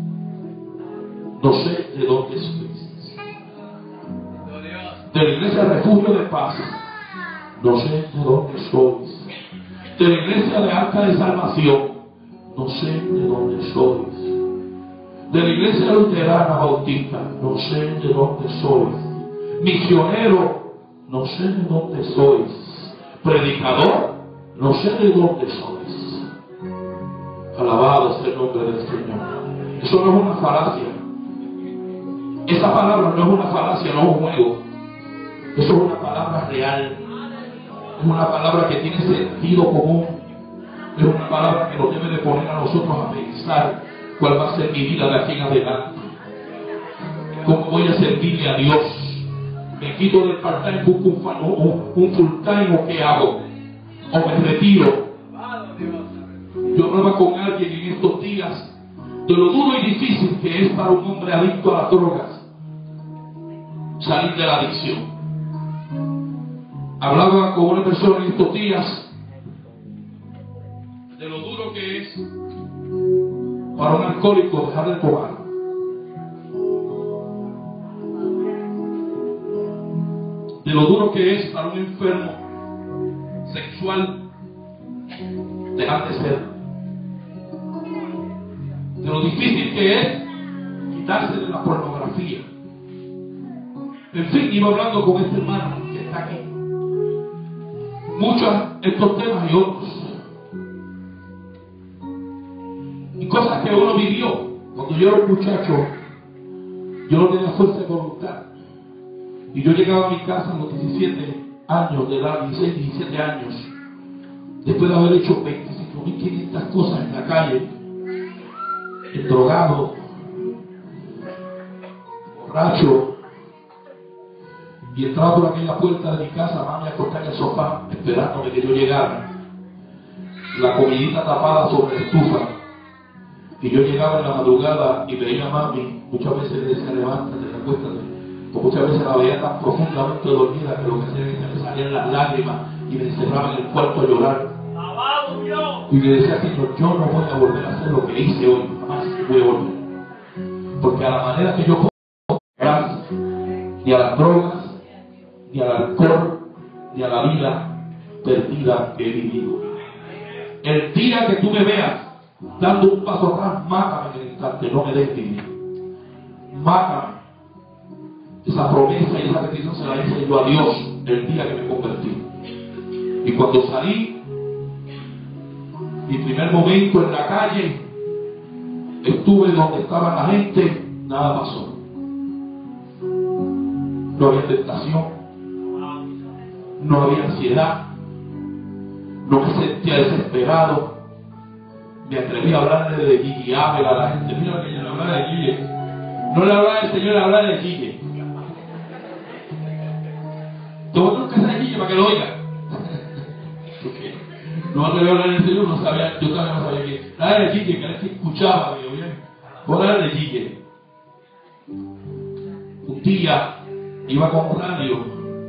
no sé de dónde sois. De la iglesia Refugio de Paz, no sé de dónde sois. De la iglesia de Arca de Salvación, no sé de dónde sois. De la iglesia luterana bautista, no sé de dónde sois. Misionero, no sé de dónde sois. Predicador, no sé de dónde sois. Alabado sea el nombre del Señor. Eso no es una falacia. Esa palabra no es una falacia, no es un juego. Eso es una palabra real. Es una palabra que tiene sentido común. Es una palabra que nos debe de poner a nosotros a pensar cuál va a ser mi vida de aquí en adelante. ¿Cómo voy a servirle a Dios? ¿Me quito del part-time, busco un, un, un full-time o qué hago? ¿O me retiro? Yo hablaba con alguien en estos días de lo duro y difícil que es para un hombre adicto a las drogas salir de la adicción. Hablaba con una persona en estos días de lo duro que es para un alcohólico dejar de tomar. De lo duro que es para un enfermo sexual dejar de ser. De lo difícil que es quitarse de la pornografía. En fin, iba hablando con este hermano que está aquí. Muchos estos temas y otros. Y cosas que uno vivió. Cuando yo era un muchacho, yo no tenía fuerza de voluntad. Y yo llegaba a mi casa a los diecisiete años de edad, dieciséis, diecisiete años, después de haber hecho veinticinco mil quinientas cosas en la calle, drogado, borracho, y entraba por aquella puerta de mi casa, mami acostada en el sofá, esperándome que yo llegara, la comidita tapada sobre la estufa, y yo llegaba en la madrugada y veía a mami, muchas veces le decía: levántate, acuéstate, o muchas veces la veía tan profundamente dormida que lo que hacía era que me salían las lágrimas y me encerraba en el cuarto a llorar. Y le decía: Señor, yo no voy a volver a hacer lo que hice hoy, jamás voy a volver. Porque a la manera que yo puedo, ni a las drogas, ni al alcohol, ni a la vida perdida que he vivido. El día que tú me veas dando un paso atrás, mátame en el instante, no me des vivir. Mátame. Esa promesa y esa petición se la hice yo a Dios el día que me convertí. Y cuando salí, mi primer momento en la calle, estuve donde estaba la gente, nada pasó. No había tentación, no había ansiedad, no me sentía desesperado. Me atreví a hablarle de Gigi Ávila a la gente. Mira que yo le hablaba de Gigi. No le hablaba del Señor, le hablaba de Gigi. Tengo que ser Gigi para que lo oiga. No le hablar del Señor, no sabía, yo también no sabía que. La de Gigi, que era que escuchaba, que oía. Ahora era de Gigi. Un día iba con un radio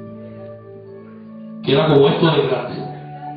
que era como esto de grande.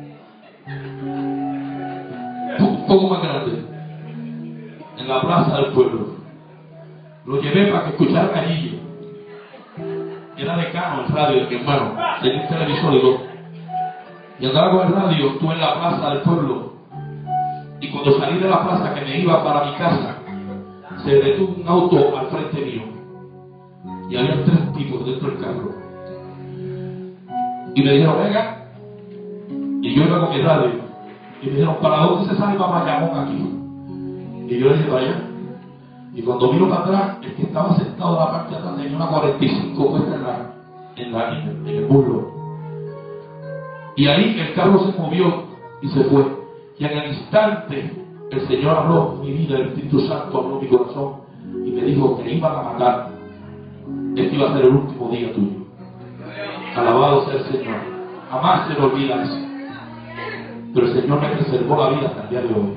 Un poco más grande, en la plaza del pueblo. Lo llevé para que escuchara a Gigi. Era decano el radio de mi hermano, tenía un televisor y todo. Y andaba con el radio, estuve en la plaza del pueblo. Y cuando salí de la plaza, que me iba para mi casa, se detuvo un auto al frente mío. Y había tres tipos dentro del carro. Y me dijeron: venga. Y yo iba con mi radio. Y me dijeron: ¿para dónde se sale para Bayamón aquí? Y yo le dije: vaya. Y cuando vino para atrás, el que estaba sentado en la parte de atrás tenía una cuarenta y cinco puesta en, la, en, la, en, el, en el muslo. Y ahí el carro se movió y se fue. Y en el instante el Señor habló mi vida, el Espíritu Santo habló mi corazón y me dijo que iban a matar. Este iba a ser el último día tuyo. Alabado sea el Señor. Jamás se me olvida eso. Pero el Señor me preservó la vida hasta el día de hoy.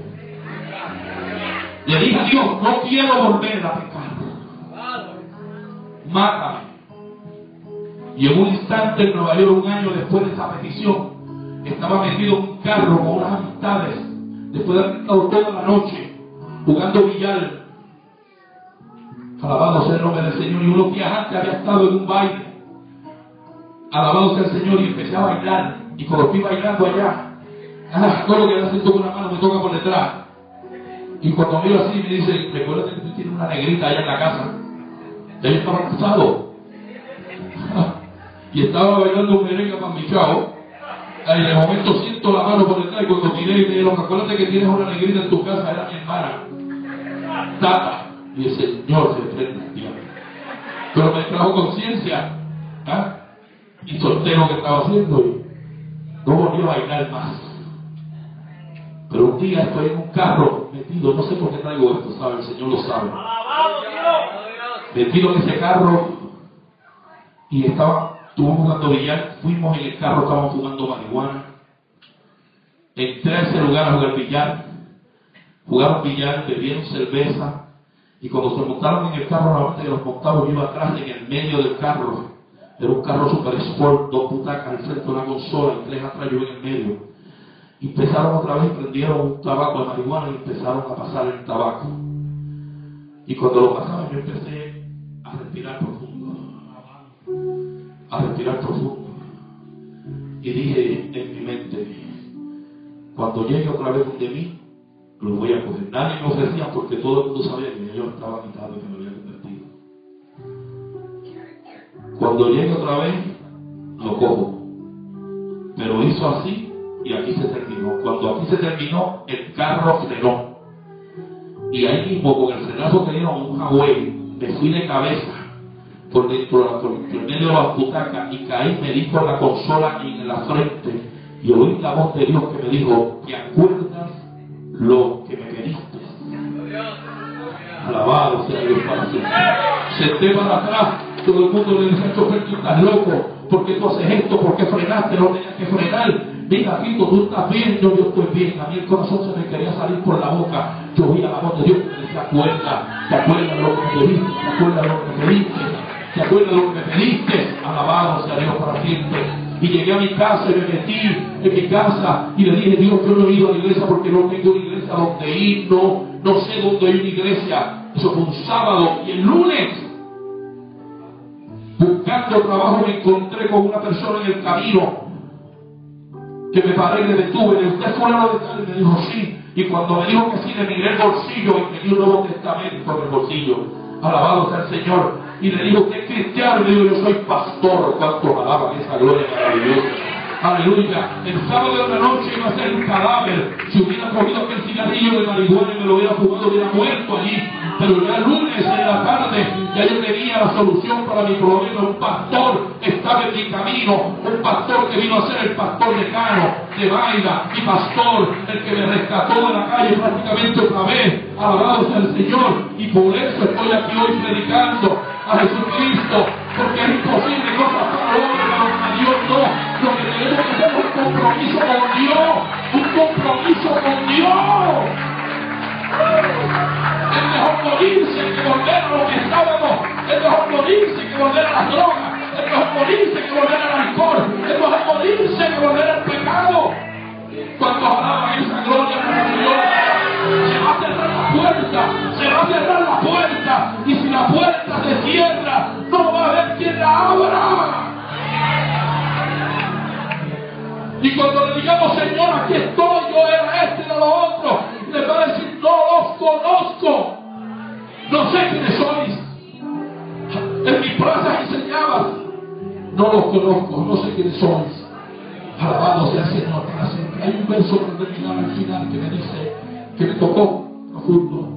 Le dije a Dios, no quiero volver a pecar. Mátame. Y en un instante en Nueva York, un año después de esa petición, estaba metido en un carro con unas amistades, después de haber estado toda la noche jugando billar. Alabado sea el nombre del Señor. Y unos días antes había estado en un baile. Alabado sea el Señor. Y empecé a bailar. Y cuando estoy bailando allá, ah, todo lo que me siento con una mano me toca por detrás. Y cuando miro así me dice, recuerda que tú tienes una negrita allá en la casa. Ya yo estaba casado. Y estaba bailando un merengue para mi chavo. Y de momento siento la mano por detrás y cuando tiré y me dijo, acuérdate que tienes una negrita en tu casa, era mi hermana. Tata. Y el Señor se prende el diablo. Pero me trajo conciencia. ¿Ah? Y solté lo que estaba haciendo y no volví a bailar más. Pero un día estoy en un carro metido, no sé por qué traigo esto, ¿sabe? El Señor lo sabe. Metido en ese carro y estaba, estuvimos jugando billar, fuimos en el carro, estábamos fumando marihuana. Entré a ese lugar a jugar billar, jugaron billar, bebieron cerveza. Y cuando se montaron en el carro, la parte que los montamos, yo iba atrás en el medio del carro. Era un carro super sport, dos butacas al frente de una consola y tres atrás, yo en el medio. Y empezaron otra vez, prendieron un tabaco de marihuana y empezaron a pasar el tabaco. Y cuando lo pasaban, yo empecé a respirar profundo. A respirar profundo. Y dije en mi mente, cuando llegue otra vez donde mí, lo voy a coger. Nadie me ofrecía porque todo el mundo sabía que yo estaba quitado y que me había convertido. Cuando llegue otra vez, lo cojo. Pero hizo así y aquí se terminó. Cuando aquí se terminó, el carro frenó. Y ahí mismo, con el frenazo que dieron un Huawei, me fui de cabeza por dentro, por, por medio de las butacas y caí, me di con la consola en la frente. Y oí la voz de Dios que me dijo, ¿te acuerdas lo que me pediste? Alabado sea Dios para siempre. Senté para atrás, todo el mundo le decía, chofer, tú estás loco, ¿por qué tú haces esto? ¿Por qué frenaste? No tenías que frenar. Mira, Tito, tú estás bien, yo, yo estoy bien. A mí el corazón se me quería salir por la boca. Yo oía la voz de Dios que me decía, acuerda, ¿te acuerdas de lo que me pediste? ¿Te acuerdas de lo que me pediste? ¿Te acuerdas de lo que me pediste? Alabado sea Dios para siempre. Y llegué a mi casa y me metí en mi casa y le dije, Dios, yo no he ido a la iglesia porque no tengo una iglesia donde ir, no, no sé dónde hay una iglesia. Eso fue un sábado y el lunes, buscando trabajo, me encontré con una persona en el camino que me paré y le detuve. ¿De usted fue lo de tal? Y me dijo, sí. Y cuando me dijo que sí, le miré el bolsillo y me dio un Nuevo Testamento en el bolsillo. Alabado sea el Señor. Y le digo, ¿usted es cristiano? Y le digo, yo soy pastor. ¿Cuánto alaban esa gloria maravillosa? Aleluya. El sábado de la noche iba a ser un cadáver. Si hubiera cogido aquel cigarrillo de marihuana y me lo hubiera fumado, hubiera muerto allí. Pero ya el lunes en la tarde, ya yo tenía la solución para mi problema. Un pastor estaba en mi camino. Un pastor que vino a ser el pastor decano de Baila. Mi pastor, el que me rescató de la calle prácticamente otra vez. Alabado sea el Señor. Y por eso estoy aquí hoy predicando a Jesucristo, porque es imposible cosas para el hombre, pero para Dios no. Lo que tenemos que hacer es un compromiso con Dios, un compromiso con Dios. Es mejor morirse que volver a lo que estábamos, es mejor morirse que volver a las drogas, es mejor morirse que volver al alcohol, es mejor morirse que volver al pecado. Cuando alaban esa gloria maravillosa, se va a cerrar la puerta, se va a cerrar la puerta, y si la puerta se cierra, no va a haber quien la abra. Y cuando le digamos, Señor, aquí estoy, yo era este, era lo otro, le va a decir, no los conozco, no sé quiénes sois. En mi plaza enseñabas, no los conozco, no sé quiénes sois. Alabado sea el Señor para siempre. Hay un verso que terminaba al final que me dice, que me tocó profundo,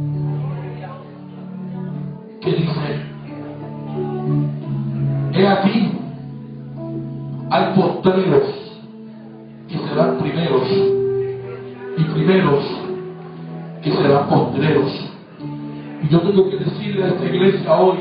que dice, he aquí, hay postreros que serán primeros, y primeros que serán postreros. Y yo tengo que decirle a esta iglesia hoy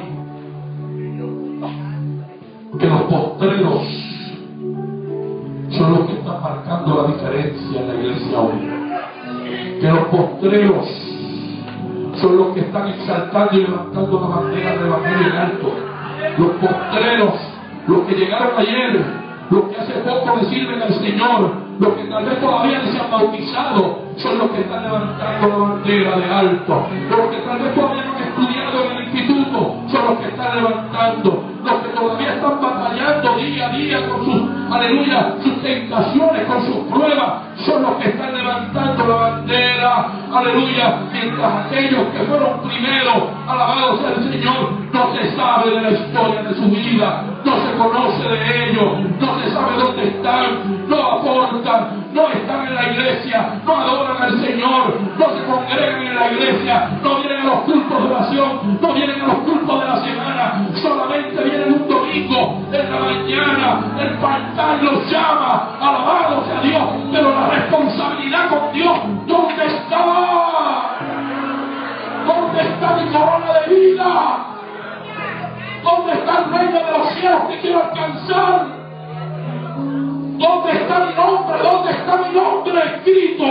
que los postreros son los que están marcando la diferencia en la iglesia hoy. Que los postreros son los que están exaltando y levantando la bandera del evangelio en alto. Los postreros, los que llegaron ayer, los que hace poco le sirven al Señor, los que tal vez todavía no se han bautizado, son los que están levantando la bandera de alto. Los que tal vez todavía no han estudiado en el instituto, son los que están levantando. Los que todavía están batallando día a día con sus, aleluya, sus tentaciones, con sus pruebas, son los que están levantando la bandera, aleluya, mientras aquellos que fueron primeros, alabados sea el Señor, no se sabe de la historia de su vida, no se conoce de ellos, no se sabe dónde están, no aportan, no están en la iglesia, no adoran al Señor, no se congregan en la iglesia, no vienen a los cultos de oración, no vienen a los cultos de la semana, solamente vienen un domingo en la mañana, el pantalla los llama, alabado sea Dios, pero la responsabilidad con Dios, ¿dónde está? ¿Dónde está mi corona de vida? ¿Dónde está el reino de los cielos que quiero alcanzar? ¿Dónde está mi nombre? ¿Dónde está mi nombre escrito?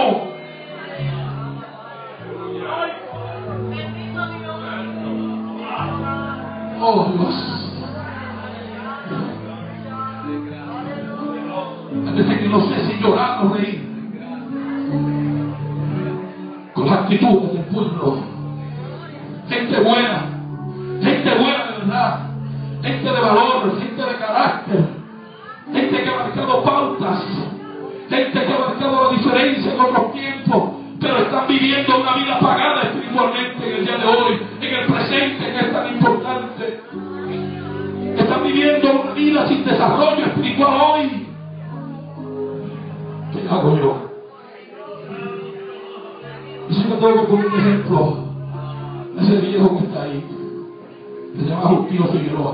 Oh Dios. A veces que no sé si llorar o reír con las actitudes del pueblo. Gente buena, gente buena de verdad, gente de valor, gente de carácter, gente que ha marcado pautas, gente que ha marcado la diferencia en otros tiempos, pero están viviendo una vida apagada espiritualmente en el día de hoy, en el presente que es tan importante. Están viviendo una vida sin desarrollo espiritual hoy. ¿Qué hago yo? Y si me tengo que poner un ejemplo, ese viejo que está ahí, que se llama Justino Figueroa,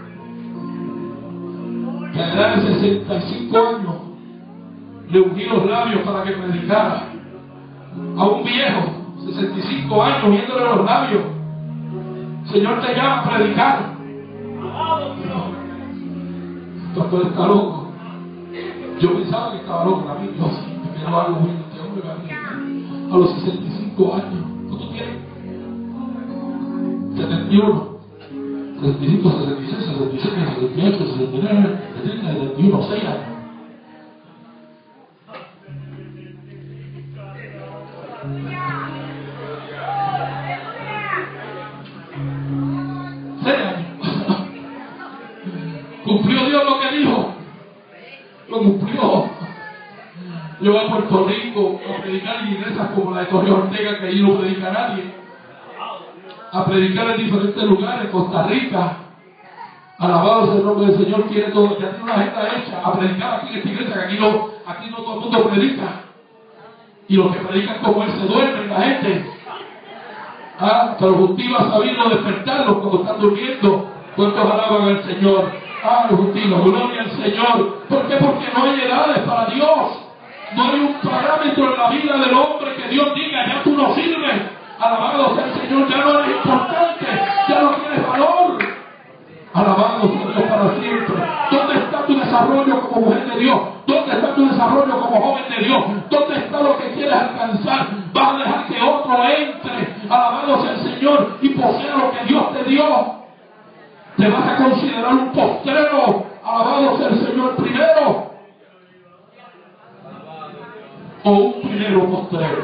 que a la edad de sesenta y cinco años le ungí los labios para que predicara. A un viejo, sesenta y cinco años, viéndole los labios, el Señor te llama a predicar. Pastor está loco. Yo pensaba que estaba loco también. Yo siempre que no hago bien este hombre a los sesenta y cinco años. ¿Cuánto tienes? setenta y uno, sesenta y cinco, sesenta y seis, sesenta y siete, sesenta y ocho, sesenta y nueve, setenta, setenta y uno, seis años. seis años. Cumplió Dios lo que dijo. Lo cumplió. Yo voy a Puerto Rico a predicar en iglesias como la de Torre Ortega, que allí no predica nadie. A predicar en diferentes lugares, Costa Rica. Alabado sea el nombre del Señor, tiene todo, ya tiene una agenda hecha. A predicar aquí en esta iglesia, que aquí no, aquí no todo el mundo predica. Y los que predican como él se duermen, la gente. Ah, pero Justino ha sabido despertarlos cuando están durmiendo. ¿Cuántos alaban al Señor? Ah, Justino, gloria al Señor. ¿Por qué? Porque no hay edades para Dios. No hay un parámetro en la vida del hombre que Dios diga, ya tú no sirves. Alabado sea el Señor, ya no eres importante, ya no tienes valor. Alabado sea Dios para siempre. ¿Dónde está tu desarrollo como mujer de Dios? ¿Dónde está tu desarrollo como joven de Dios? ¿Dónde está lo que quieres alcanzar? ¿Vas a dejar que otro entre? Alabado sea el Señor y posea lo que Dios te dio. ¿Te vas a considerar un postrero? Alabado sea el Señor primero. O un primero postrero.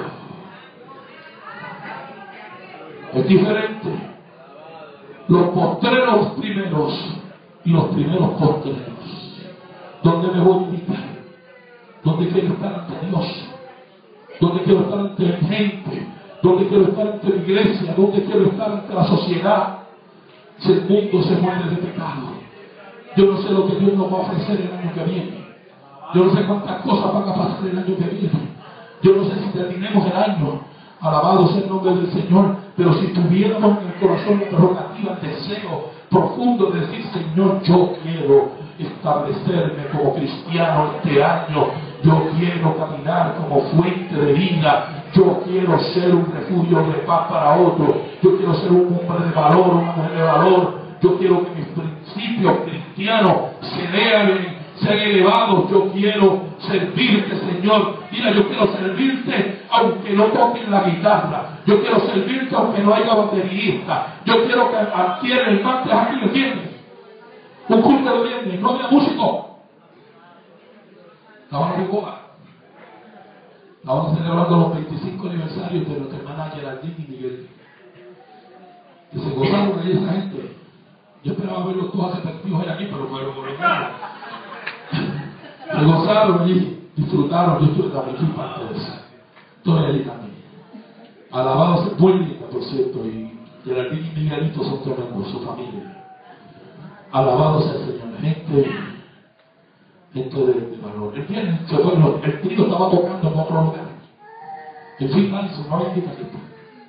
Es diferente. Los postreros primeros y los primeros postreros. ¿Dónde me voy a invitar? ¿Dónde quiero estar ante Dios? ¿Dónde quiero estar ante mi gente? ¿Dónde quiero estar ante mi iglesia? ¿Dónde quiero estar ante la sociedad? Si el mundo se muere de pecado, yo no sé lo que Dios nos va a ofrecer el año que viene. Yo no sé cuántas cosas van a pasar el año que viene. Yo no sé si terminemos el año. Alabado sea el nombre del Señor. Pero si tuviéramos en el corazón la prerrogativa, el deseo profundo de decir, Señor, yo quiero establecerme como cristiano este año. Yo quiero caminar como fuente de vida. Yo quiero ser un refugio de paz para otros. Yo quiero ser un hombre de valor, una mujer de valor. Yo quiero que mis principios cristianos se eleven, sean elevados. Yo quiero servirte, Señor. Mira, yo quiero servirte aunque no toquen la guitarra. Yo quiero servirte aunque no haya baterista. Yo quiero que adquiera el martes aquí el viernes. Un culto de viernes, no había músico. Estaban en Cuba. Estaban celebrando los veinticinco aniversarios de nuestra hermana Geraldine y Miguel. Que se gozaron ahí esa gente. Yo esperaba verlos todos aceptativos aquí, pero fueron por el mundo. Se gozaron allí, disfrutaron. Yo estuve también, fui parte de eso. Estoy allí también. Alabado sea, muy linda, por cierto, y Geraldine y Miguelito son tremendos, su familia. Alabado sea el Señor. Gente, gente de, de valor. El viernes se fue, el trío estaba tocando en otro lugar. En fin, Madison, no había guitarrista.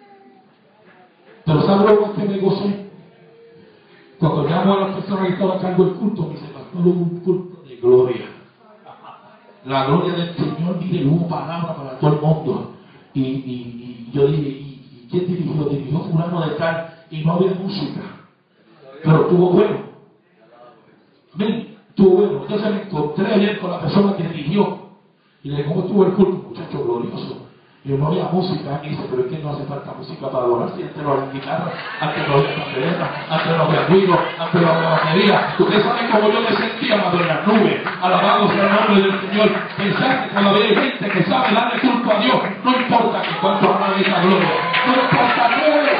Pero ¿sabe lo que me gocé? Cuando llamo a las personas que estaban a cargo del culto, me dice, pastor, hubo un culto de gloria. La gloria del Señor, mire, hubo palabra para todo el mundo. Y, y, y yo dije, ¿y, ¿y quién dirigió? Dirigió fulano de tal, y no había música. Pero estuvo bueno. Amén, estuvo bueno. Entonces me encontré ayer con la persona que dirigió. Y le dije, ¿cómo estuvo el culto? Muchacho glorioso. Y no había música, y dice, pero es que no hace falta música para adorar, si antes no había guitarra, antes no había pandereta, antes no había ruido, antes no había batería. Ustedes saben cómo yo me sentía cuando en las nubes, alabado sea el nombre del Señor. Pensar que todavía hay gente que sabe darle culto a Dios, no importa que cuánto habla de esa gloria, no importa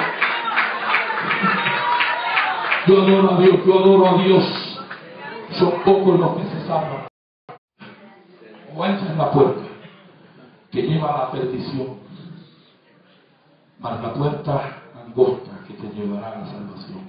qué. Yo adoro a Dios, yo adoro a Dios. Son pocos los que se salvan. O esa es la puerta que lleva a la perdición, mas la puerta angosta que te llevará a la salvación.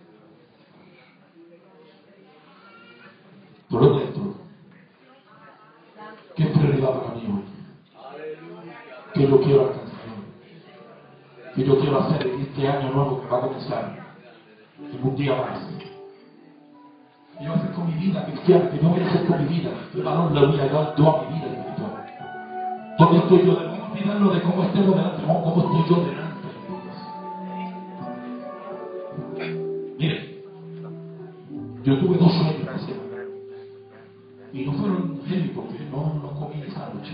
Por lo dentro, ¿qué es prioridad para mí hoy? ¿Qué yo quiero alcanzar hoy? ¿Qué yo quiero hacer en este año nuevo que va a comenzar? En un día más. ¿Qué yo voy a hacer con mi vida cristiana? ¿Qué yo voy a hacer con mi vida? ¿Qué valor le voy a dar yo a mi vida espiritual? ¿Dónde estoy yo? Debemos olvidarlo de cómo estemos delante, no cómo estoy yo delante. Mire, yo tuve dos sueños esta semana y no fueron heavy porque no, no comí esa noche.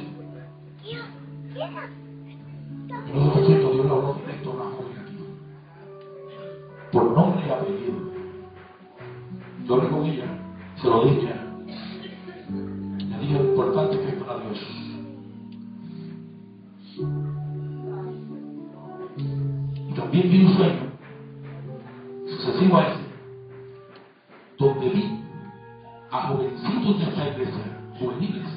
Pero de por cierto, Dios le habló directo a una joven aquí, por nombre y apellido. Yo le con ella, se lo dije ya. Le dije lo importante que es para Dios. También vi un sueño sucesivo a ese, donde vi a jovencitos de esta iglesia, juveniles,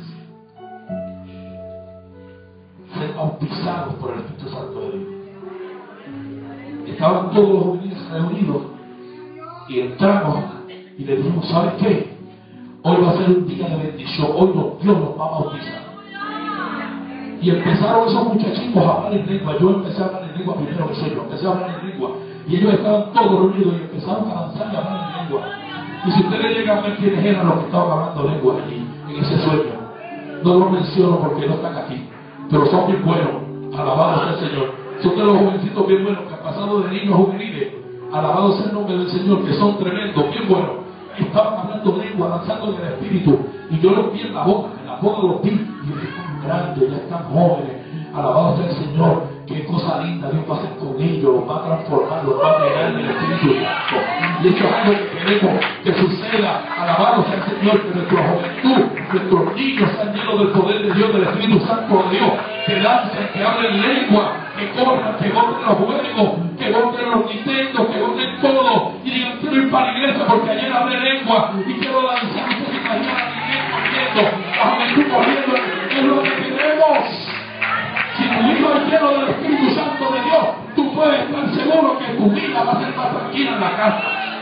ser bautizados por el Espíritu Santo de Dios. Estaban todos los juveniles reunidos y entramos y le dijimos, ¿sabes qué? Hoy va a ser un día de bendición, hoy Dios los va a bautizar. Y empezaron esos muchachitos a hablar en lengua. Yo empecé a hablar en lengua primero que soy yo. Empecé a hablar en lengua. Y ellos estaban todos reunidos y empezaron a danzar y a hablar en lengua. Y si ustedes llegan a ver quiénes eran los que estaban hablando lengua allí, en ese sueño, no los menciono porque no están aquí. Pero son bien buenos. Alabados sea el Señor. Son de los jovencitos bien buenos que han pasado de niños juveniles. Alabados sea el nombre del Señor, que son tremendos, bien buenos. Estaban hablando lengua, danzando en el Espíritu. Y yo los vi en la boca, en la boca los vi. Y yo están grandes, ya están jóvenes. Alabado sea el Señor. Qué cosa linda Dios va a hacer con ellos. Los va a transformar, los va a llenar en el Espíritu Santo. Y esto es algo que queremos que suceda. Alabado sea el Señor, que nuestra juventud, nuestros niños sean llenos del poder de Dios, del Espíritu Santo de Dios. Que dancen, que hablen lengua, que corran, que goten los juegos, que goten los Nintendo, que goten todo. Y digan, quiero ir para la iglesia porque ayer hablé lengua y quiero danzar. Ustedes se imaginan a la iglesia corriendo, la juventud corriendo. Es lo que queremos. Si tu hijo es lleno del Espíritu Santo de Dios, tú puedes estar seguro que tu vida va a ser más tranquila en la casa.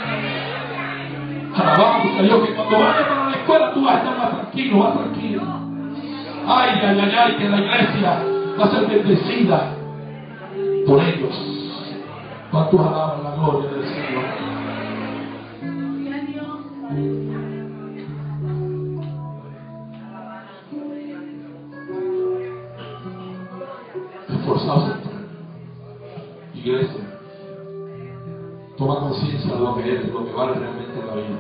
Alabamos a Dios que cuando vayas para la escuela tú vas a estar más tranquilo, más tranquilo. Ay, ay, ay, ay, que la iglesia va a ser bendecida por ellos. ¿Cuántos alaban la gloria del Señor? iglesia, toma conciencia de lo que eres, lo que vale realmente la vida.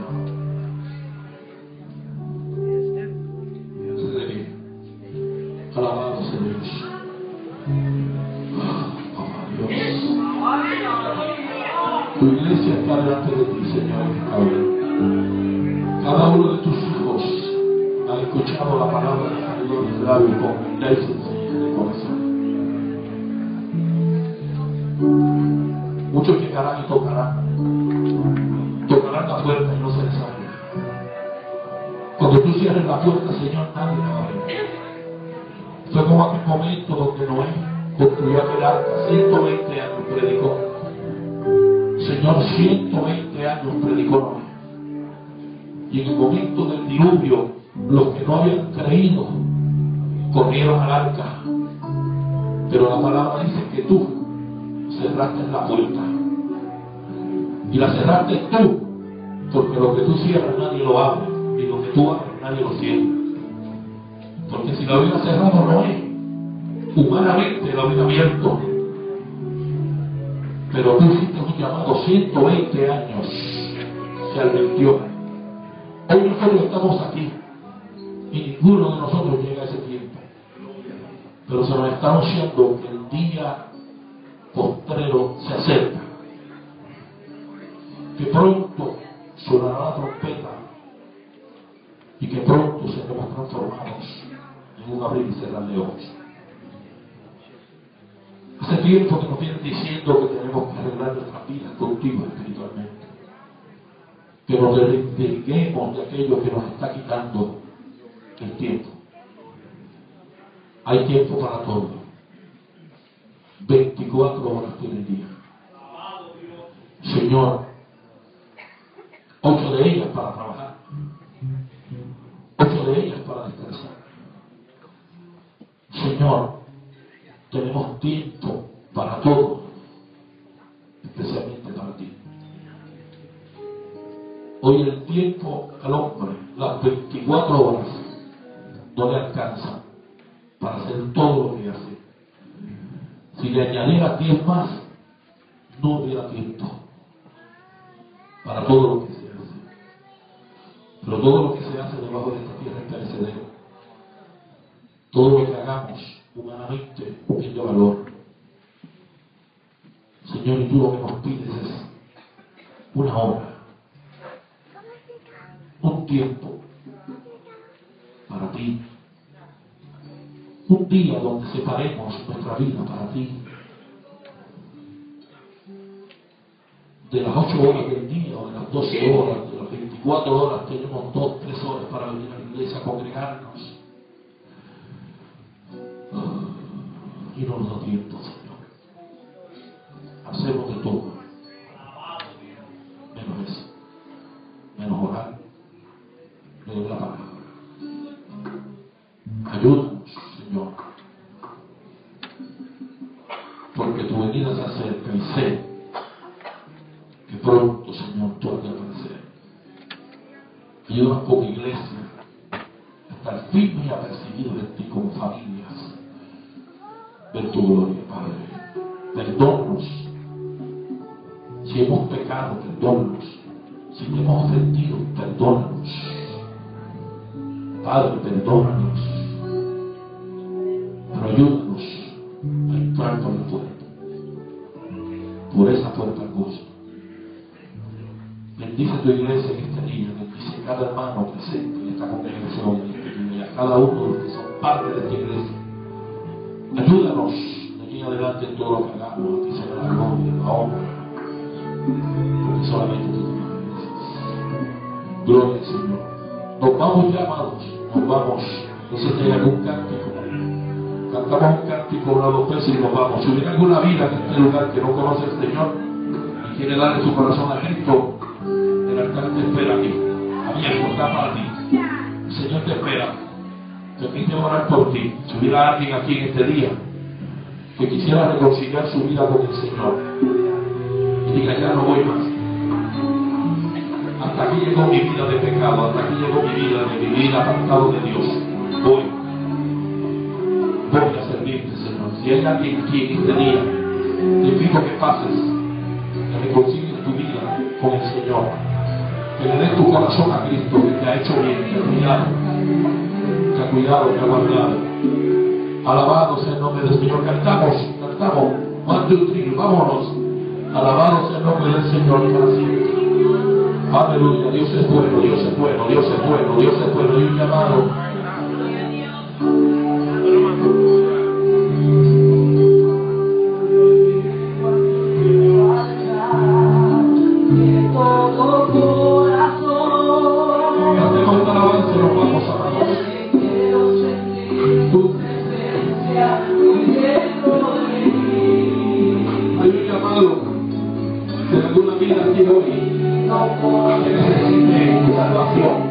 Se de pie. Alabado sea Dios. Oh, Dios. Tu iglesia está delante de ti, Señor. Ahora. Cada uno de tus hijos ha escuchado la palabra de saludo de labios con humildad y sencillez de corazón. Muchos llegarán y tocarán. Tocarán la puerta y no se les abre. Cuando tú cierres la puerta, Señor, nadie la abre. Fue como aquel momento donde Noé construyó aquel arca, ciento veinte años predicó. Señor, ciento veinte años predicó Noé. Y en el momento del diluvio, los que no habían creído corrieron al arca. Pero la palabra dice que tú cerraste la puerta. Y la cerraste tú, porque lo que tú cierras nadie lo abre, y lo que tú abres nadie lo cierra. Porque si lo hubiera cerrado Noé, humanamente lo hubiera abierto. Pero tú hiciste un llamado, ciento veinte años se advirtió. Hoy nosotros estamos aquí y ninguno de nosotros llega a ese tiempo. Pero se nos está anunciando que el día postrero se acerca. Que pronto sonará la trompeta y que pronto seremos transformados en un abrir y cerrar de ojos. Hace tiempo que nos vienen diciendo que tenemos que arreglar nuestras vidas contigo espiritualmente. Que nos despeguemos de aquello que nos está quitando el tiempo. Hay tiempo para todo. veinticuatro horas tiene el día. Señor, ocho de ellas para trabajar. Ocho de ellas para descansar. Señor, tenemos tiempo para todo, especialmente para ti. Hoy el tiempo al hombre, las veinticuatro horas, no le alcanza para hacer todo lo que hace. Si le añadiera diez más, no hubiera tiempo para todo lo que se hace. Pero todo lo que se hace debajo de esta tierra es perecedero. Todo lo que hagamos humanamente tiene valor. Señor, y tú lo que nos pides es una hora, un tiempo para ti, un día donde separemos nuestra vida para ti. De las ocho horas del día o de las doce horas, de las veinticuatro horas, tenemos dos, tres horas para venir a la iglesia a congregarnos. Y no nos da tiempo, Señor. Hacemos de todo, menos eso, menos orar, menos la palabra. Ayúdanos, Señor, porque tu venida se acerca y sé que pronto, Señor, tú has de aparecer. Ayúdanos como iglesia a estar firmes y apercibidos de ti como familias. Ver tu gloria, Padre. Perdónanos. Si hemos pecado, perdónanos. Si te hemos ofendido, perdónanos. Padre, perdónanos. Pero ayúdanos a entrar por la puerta. Por esa puerta angosta. Bendice tu iglesia en este día. Bendice cada hermano presente en esta congregación, en este día, y a cada uno de los que son parte de esta iglesia. Ayúdanos de aquí en adelante en todo lo que hagamos. A ti será la gloria, la honra, porque solamente tú te mereces. Gloria al Señor. Nos vamos ya, amados. Nos vamos. No se tenga algún cántico. Cantamos un cántico una dos veces y nos vamos. Si hubiera alguna vida en este lugar que no conoce al Señor y quiere darle su corazón a Cristo, el altar te espera aquí. Abierto, está para ti. El Señor te espera. Que quise orar por ti. Si hubiera alguien aquí en este día que quisiera reconciliar su vida con el Señor y diga, ya no voy más. Hasta aquí llegó mi vida de pecado, hasta aquí llegó mi vida de vivir apartado de Dios. Voy. Voy a servirte, Señor. Si hay alguien aquí en este día Te invito a que pases, que reconcilies tu vida con el Señor, que le des tu corazón a Cristo, que te ha hecho bien, te ha cuidado, te ha cuidado, te ha guardado. Alabado sea el nombre del Señor. Cantamos, cantamos. One, two, three, vámonos. Alabado sea el nombre del Señor para siempre. Aleluya. Dios es bueno, Dios es bueno, Dios es bueno, Dios es bueno. Hay un llamado. Que necesite tu salvación.